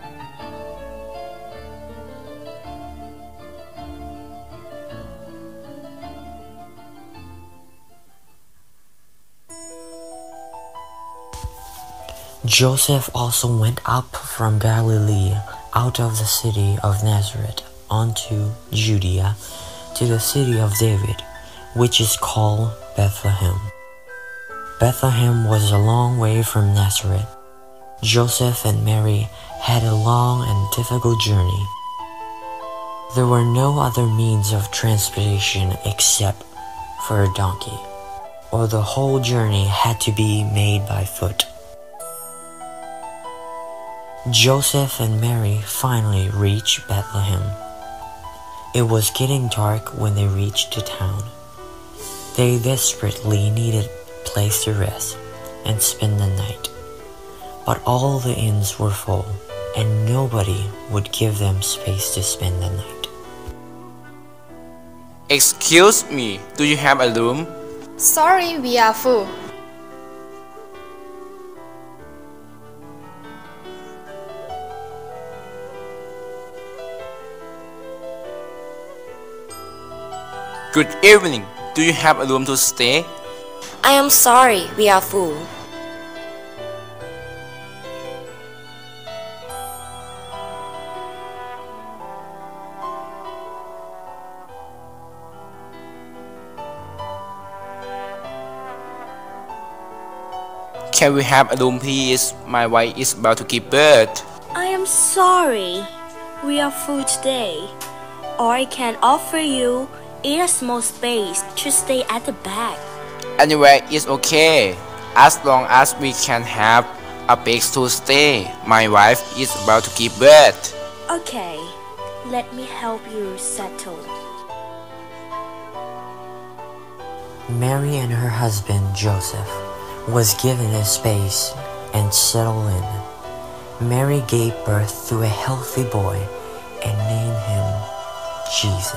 Joseph also went up from Galilee out of the city of Nazareth unto Judea to the city of David, which is called Bethlehem. Bethlehem was a long way from Nazareth. Joseph and Mary had a long and difficult journey. There were no other means of transportation except for a donkey, or the whole journey had to be made by foot. Joseph and Mary finally reached Bethlehem. It was getting dark when they reached the town. They desperately needed a place to rest and spend the night. But all the inns were full, and nobody would give them space to spend the night. Excuse me, do you have a room? Sorry, we are full. Good evening. Do you have a room to stay? I am sorry, we are full. Can we have a room, please? My wife is about to give birth. I am sorry, we are full today. Or I can offer you a small space to stay at the back. Anywhere is okay, as long as we can have a place to stay. My wife is about to give birth. Okay, let me help you settle. Mary and her husband Joseph was given a space and settled in. Mary gave birth to a healthy boy and named him Jesus.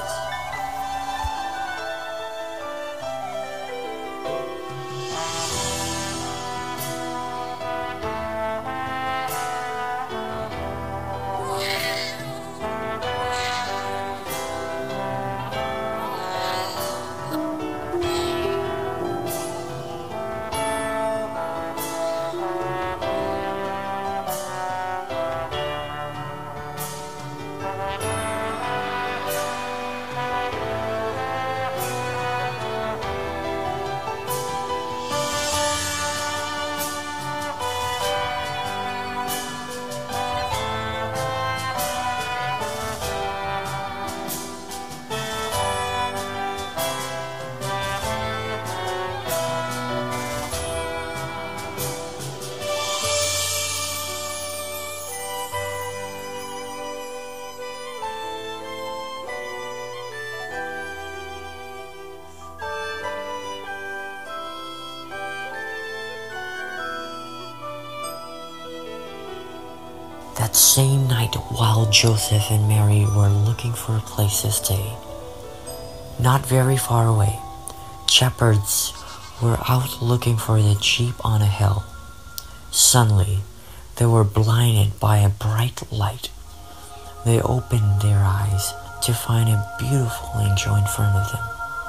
That same night, while Joseph and Mary were looking for a place to stay, not very far away, shepherds were out looking for the sheep on a hill. Suddenly, they were blinded by a bright light. They opened their eyes to find a beautiful angel in front of them.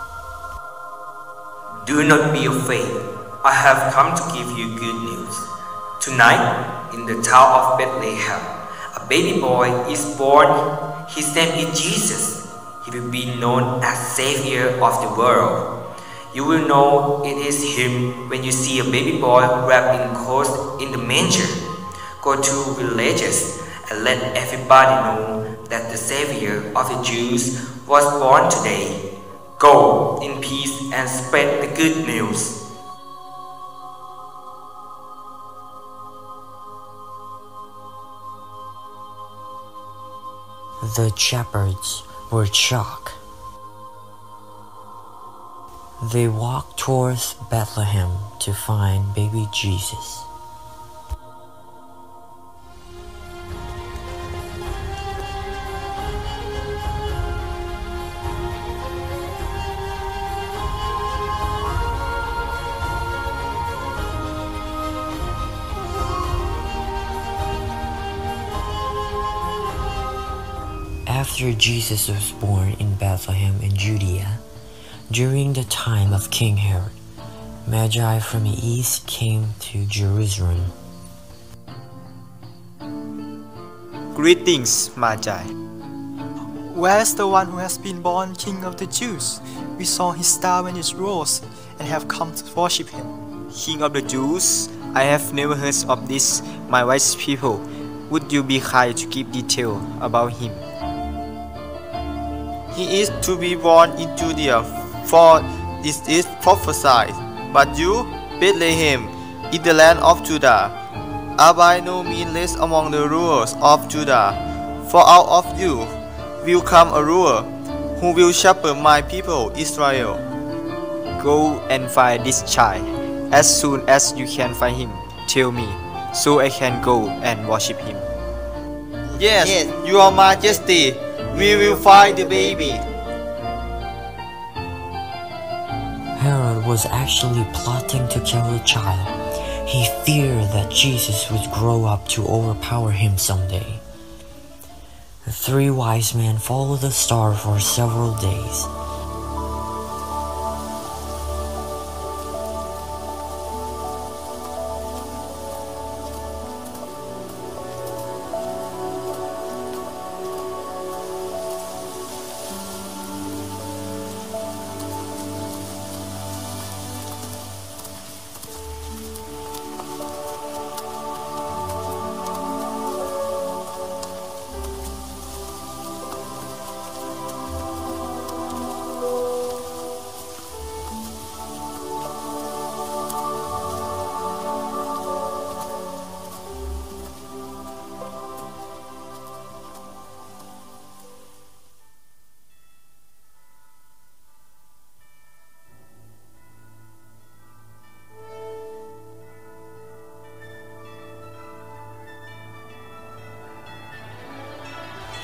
Do not be afraid. I have come to give you good news. Tonight, in the town of Bethlehem, a baby boy is born. His name is Jesus. He will be known as Savior of the world. You will know it is him when you see a baby boy wrapped in clothes in the manger. Go to villages and let everybody know that the Savior of the Jews was born today. Go in peace and spread the good news. The shepherds were shocked. They walked towards Bethlehem to find baby Jesus. After Jesus was born in Bethlehem in Judea, during the time of King Herod, Magi from the east came to Jerusalem. Greetings, Magi. Where's the one who has been born King of the Jews? We saw his star when it rose and have come to worship him. King of the Jews? I have never heard of this, my wise people. Would you be kind to give detail about him? He is to be born in Judea, for this is prophesied. But you, Bethlehem, in the land of Judah, are by no means least among the rulers of Judah. For out of you will come a ruler, who will shepherd my people Israel. Go and find this child. As soon as you can find him, tell me, so I can go and worship him. Yes, yes, Your Majesty, we will find the baby. Herod was actually plotting to kill the child. He feared that Jesus would grow up to overpower him someday. The three wise men followed the star for several days.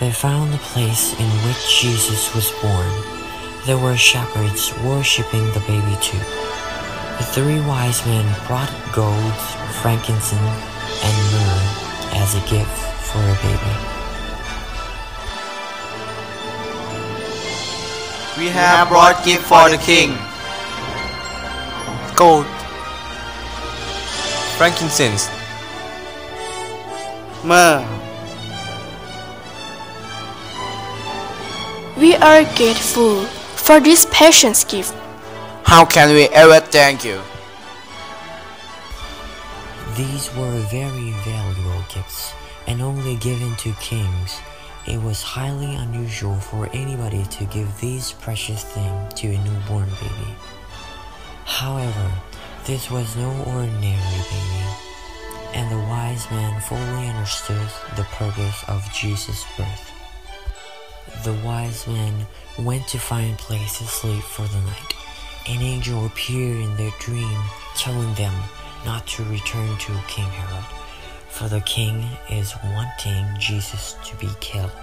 they found the place in which Jesus was born. There were shepherds worshipping the baby too. The three wise men brought gold, frankincense, and myrrh as a gift for a baby. We have brought gift for the king. Gold, frankincense, myrrh. We are grateful for this precious gift. How can we ever thank you? These were very valuable gifts and only given to kings. It was highly unusual for anybody to give these precious things to a newborn baby. However, this was no ordinary baby, and the wise man fully understood the purpose of Jesus' birth. The wise men went to find a place to sleep for the night. An angel appeared in their dream, telling them not to return to King Herod, for the king is wanting Jesus to be killed.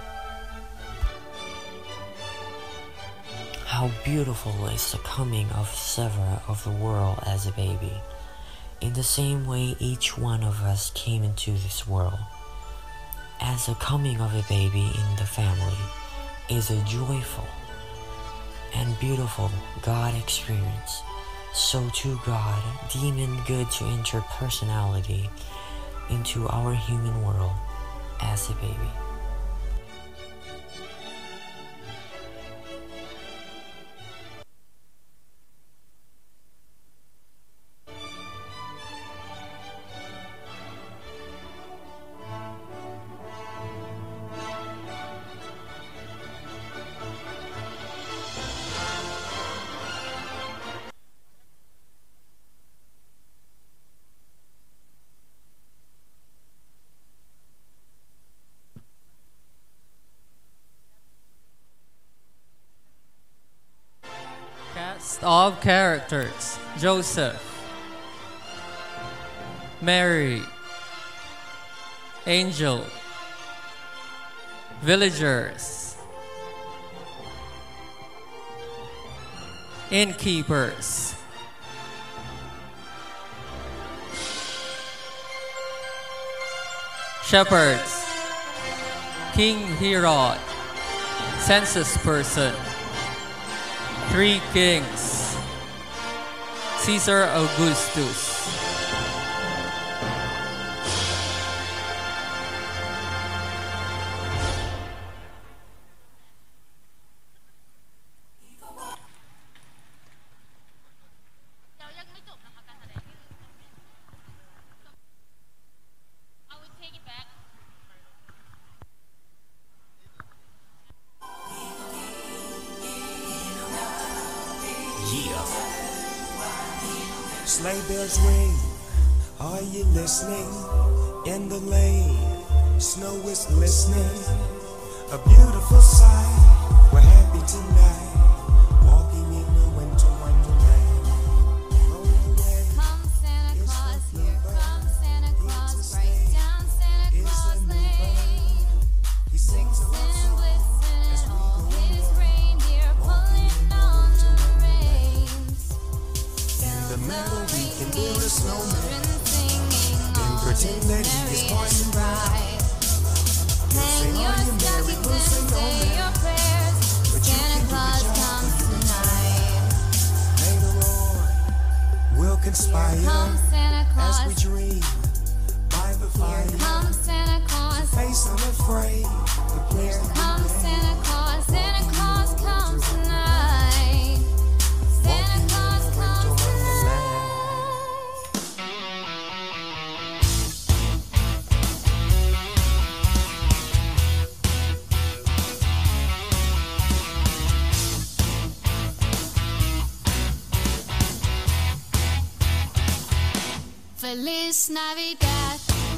How beautiful is the coming of the Savior of the world as a baby. In the same way, each one of us came into this world. As the coming of a baby in the family is a joyful and beautiful God experience, so too God deemed good to enter personality into our human world as a baby. Of characters: Joseph, Mary, Angel, villagers, innkeepers, shepherds, King Herod, census person, three kings, Caesar Augustus. Sleigh bells ring, are you listening? In the lane, snow is glistening. A beautiful sight, we're happy tonight, walking in the winter wonderland. Come Santa Claus, here comes Santa Claus, right down Santa Claus Lane. He sings a love song Glisten, all his reindeer pulling on the reins. in the meadow. We can build a snowman and pretend that he is Parson Brown. Hang your stockings and say your prayers. Santa Claus comes tonight. Later on, we'll conspire Here comes Santa Claus. as we dream by the fire. Here comes Santa Claus. Face unafraid, the place Here to be comes there. Santa Claus. Santa Claus comes tonight. Santa Claus comes tonight. Feliz Navidad.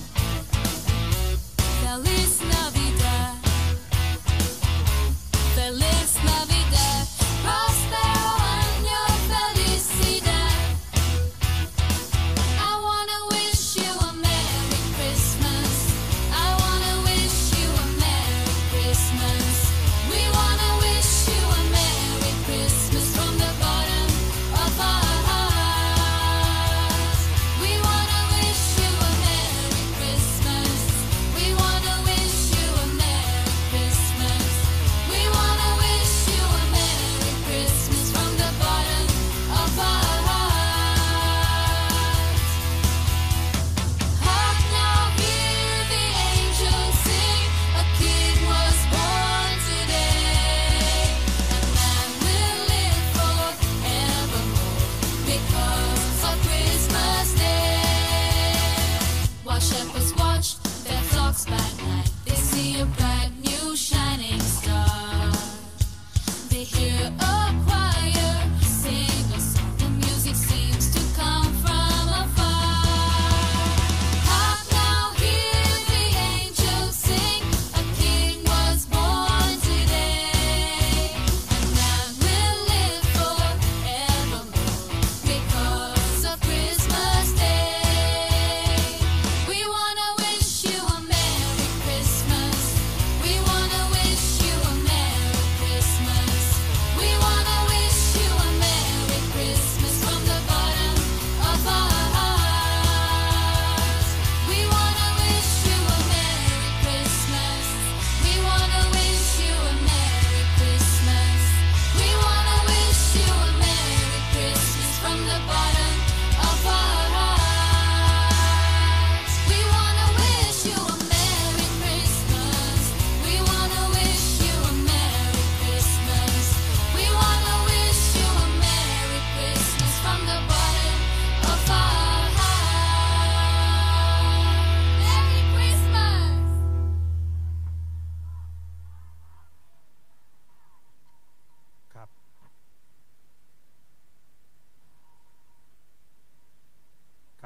Feliz Navidad. Feliz Navidad. Prospero año felicidad. I wanna wish you a Merry Christmas. I wanna wish you a Merry Christmas.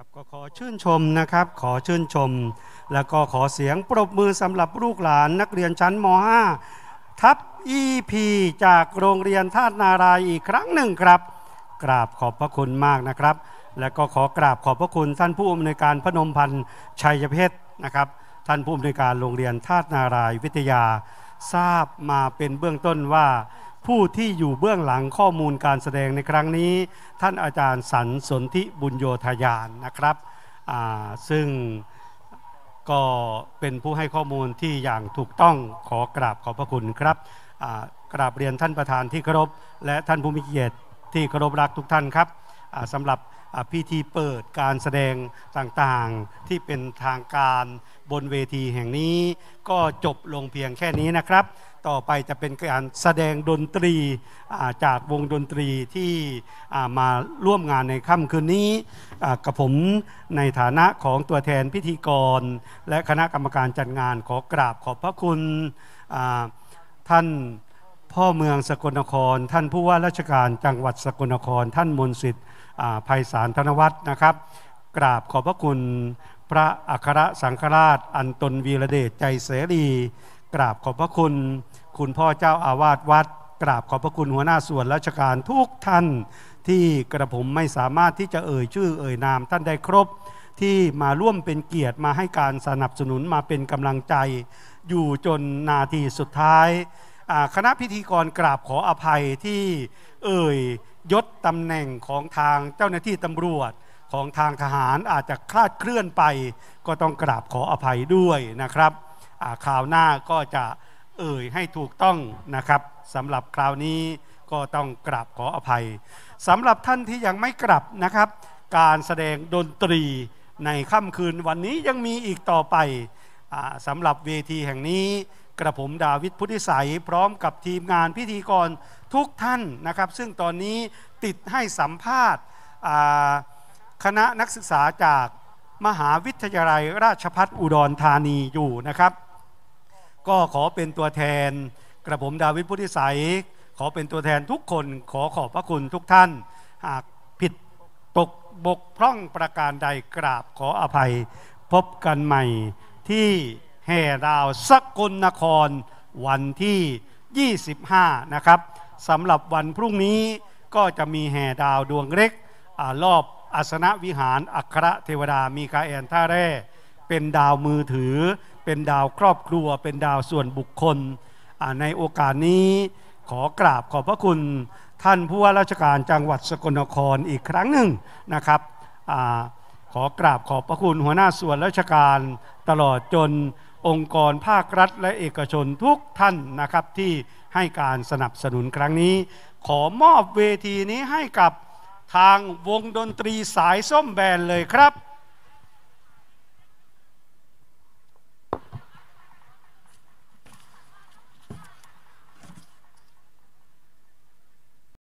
ก็ขอชื่นชมนะครับขอชื่นชมแล้วก็ขอเสียงปรบมือสำหรับลูกหลานนักเรียนชั้นม ห้า ทับ อี พี จากโรงเรียนธาตุนารายณ์อีกครั้งหนึ่งครับกราบขอบพระคุณมากนะครับและก็ขอกราบขอบพระคุณท่านผู้อำนวยการพนมพันธ์ชัยเพชรนะครับท่านผู้อำนวยการโรงเรียนธาตุนารายณ์วิทยาทราบมาเป็นเบื้องต้นว่าผู้ที่อยู่เบื้องหลังข้อมูลการแสดงในครั้งนี้ท่านอาจารย์สันสนธิบุญโยธยานนะครับซึ่งก็เป็นผู้ให้ข้อมูลที่อย่างถูกต้องขอกราบขอบพระคุณครับกราบเรียนท่านประธานที่เคารพและท่านผู้มีเกียรติที่เคารพรักทุกท่านครับสำหรับพิธีเปิดการแสดงต่างๆที่เป็นทางการบนเวทีแห่งนี้ก็จบลงเพียงแค่นี้นะครับต่อไปจะเป็นการแสดงดนตรีจากวงดนตรีที่มาร่วมงานในค่ำคืนนี้กับผมในฐานะของตัวแทนพิธีกรและคณะกรรมการจัดงานขอกราบขอบพระคุณท่านพ่อเมืองสกลนครท่านผู้ว่าราชการจังหวัดสกลนครท่านมนต์สิทธิ์ไพศาลธนวัฒน์นะครับกราบขอบพระคุณพระอัครสังฆราชอันตนวีระเดชใจเสรีกราบขอบพระคุณคุณพ่อเจ้าอาวาสวัดกราบขอบพระคุณหัวหน้าส่วนราชการทุกท่านที่กระผมไม่สามารถที่จะเอ่ยชื่อเอ่ยนามท่านได้ครบที่มาร่วมเป็นเกียรติมาให้การสนับสนุนมาเป็นกำลังใจอยู่จนนาทีสุดท้ายคณะพิธีกรกราบขออภัยที่เอ่ยยศตำแหน่งของทางเจ้าหน้าที่ตำรวจของทางทหารอาจจะคลาดเคลื่อนไปก็ต้องกราบขออภัยด้วยนะครับคราวหน้าก็จะเอ่ยให้ถูกต้องนะครับสำหรับคราวนี้ก็ต้องกราบขออภัยสำหรับท่านที่ยังไม่กลับนะครับการแสดงดนตรีในค่ำคืนวันนี้ยังมีอีกต่อไปสำหรับเวทีแห่งนี้กระผมดาวิดพุทธิสัยพร้อมกับทีมงานพิธีกรทุกท่านนะครับซึ่งตอนนี้ติดให้สัมภาษณ์คณะนักศึกษาจากมหาวิทยาลัยราชภัฏอุดรธานีอยู่นะครับก็ขอเป็นตัวแทนกระผมดาวิดพุทธิสัยขอเป็นตัวแทนทุกคนขอขอบพระคุณทุกท่านหากผิดตกบกพร่องประการใดกราบขออภัยพบกันใหม่ที่แห่ดาวสกลนครวันที่ยี่สิบห้านะครับสำหรับวันพรุ่งนี้ก็จะมีแห่ดาวดวงเล็กรอบอาสนะวิหารอัครเทวดามีคาแอนท่าแร่เป็นดาวมือถือเป็นดาวครอบครัวเป็นดาวส่วนบุคคลในโอกาสนี้ขอกราบขอบพระคุณท่านผู้ว่าราชการจังหวัดสกลนครอีกครั้งหนึ่งนะครับขอกราบขอบพระคุณหัวหน้าส่วนราชการตลอดจนองค์กรภาครัฐและเอกชนทุกท่านนะครับที่ให้การสนับสนุนครั้งนี้ขอมอบเวทีนี้ให้กับทางวงดนตรีสายส้มแบนเลยครับ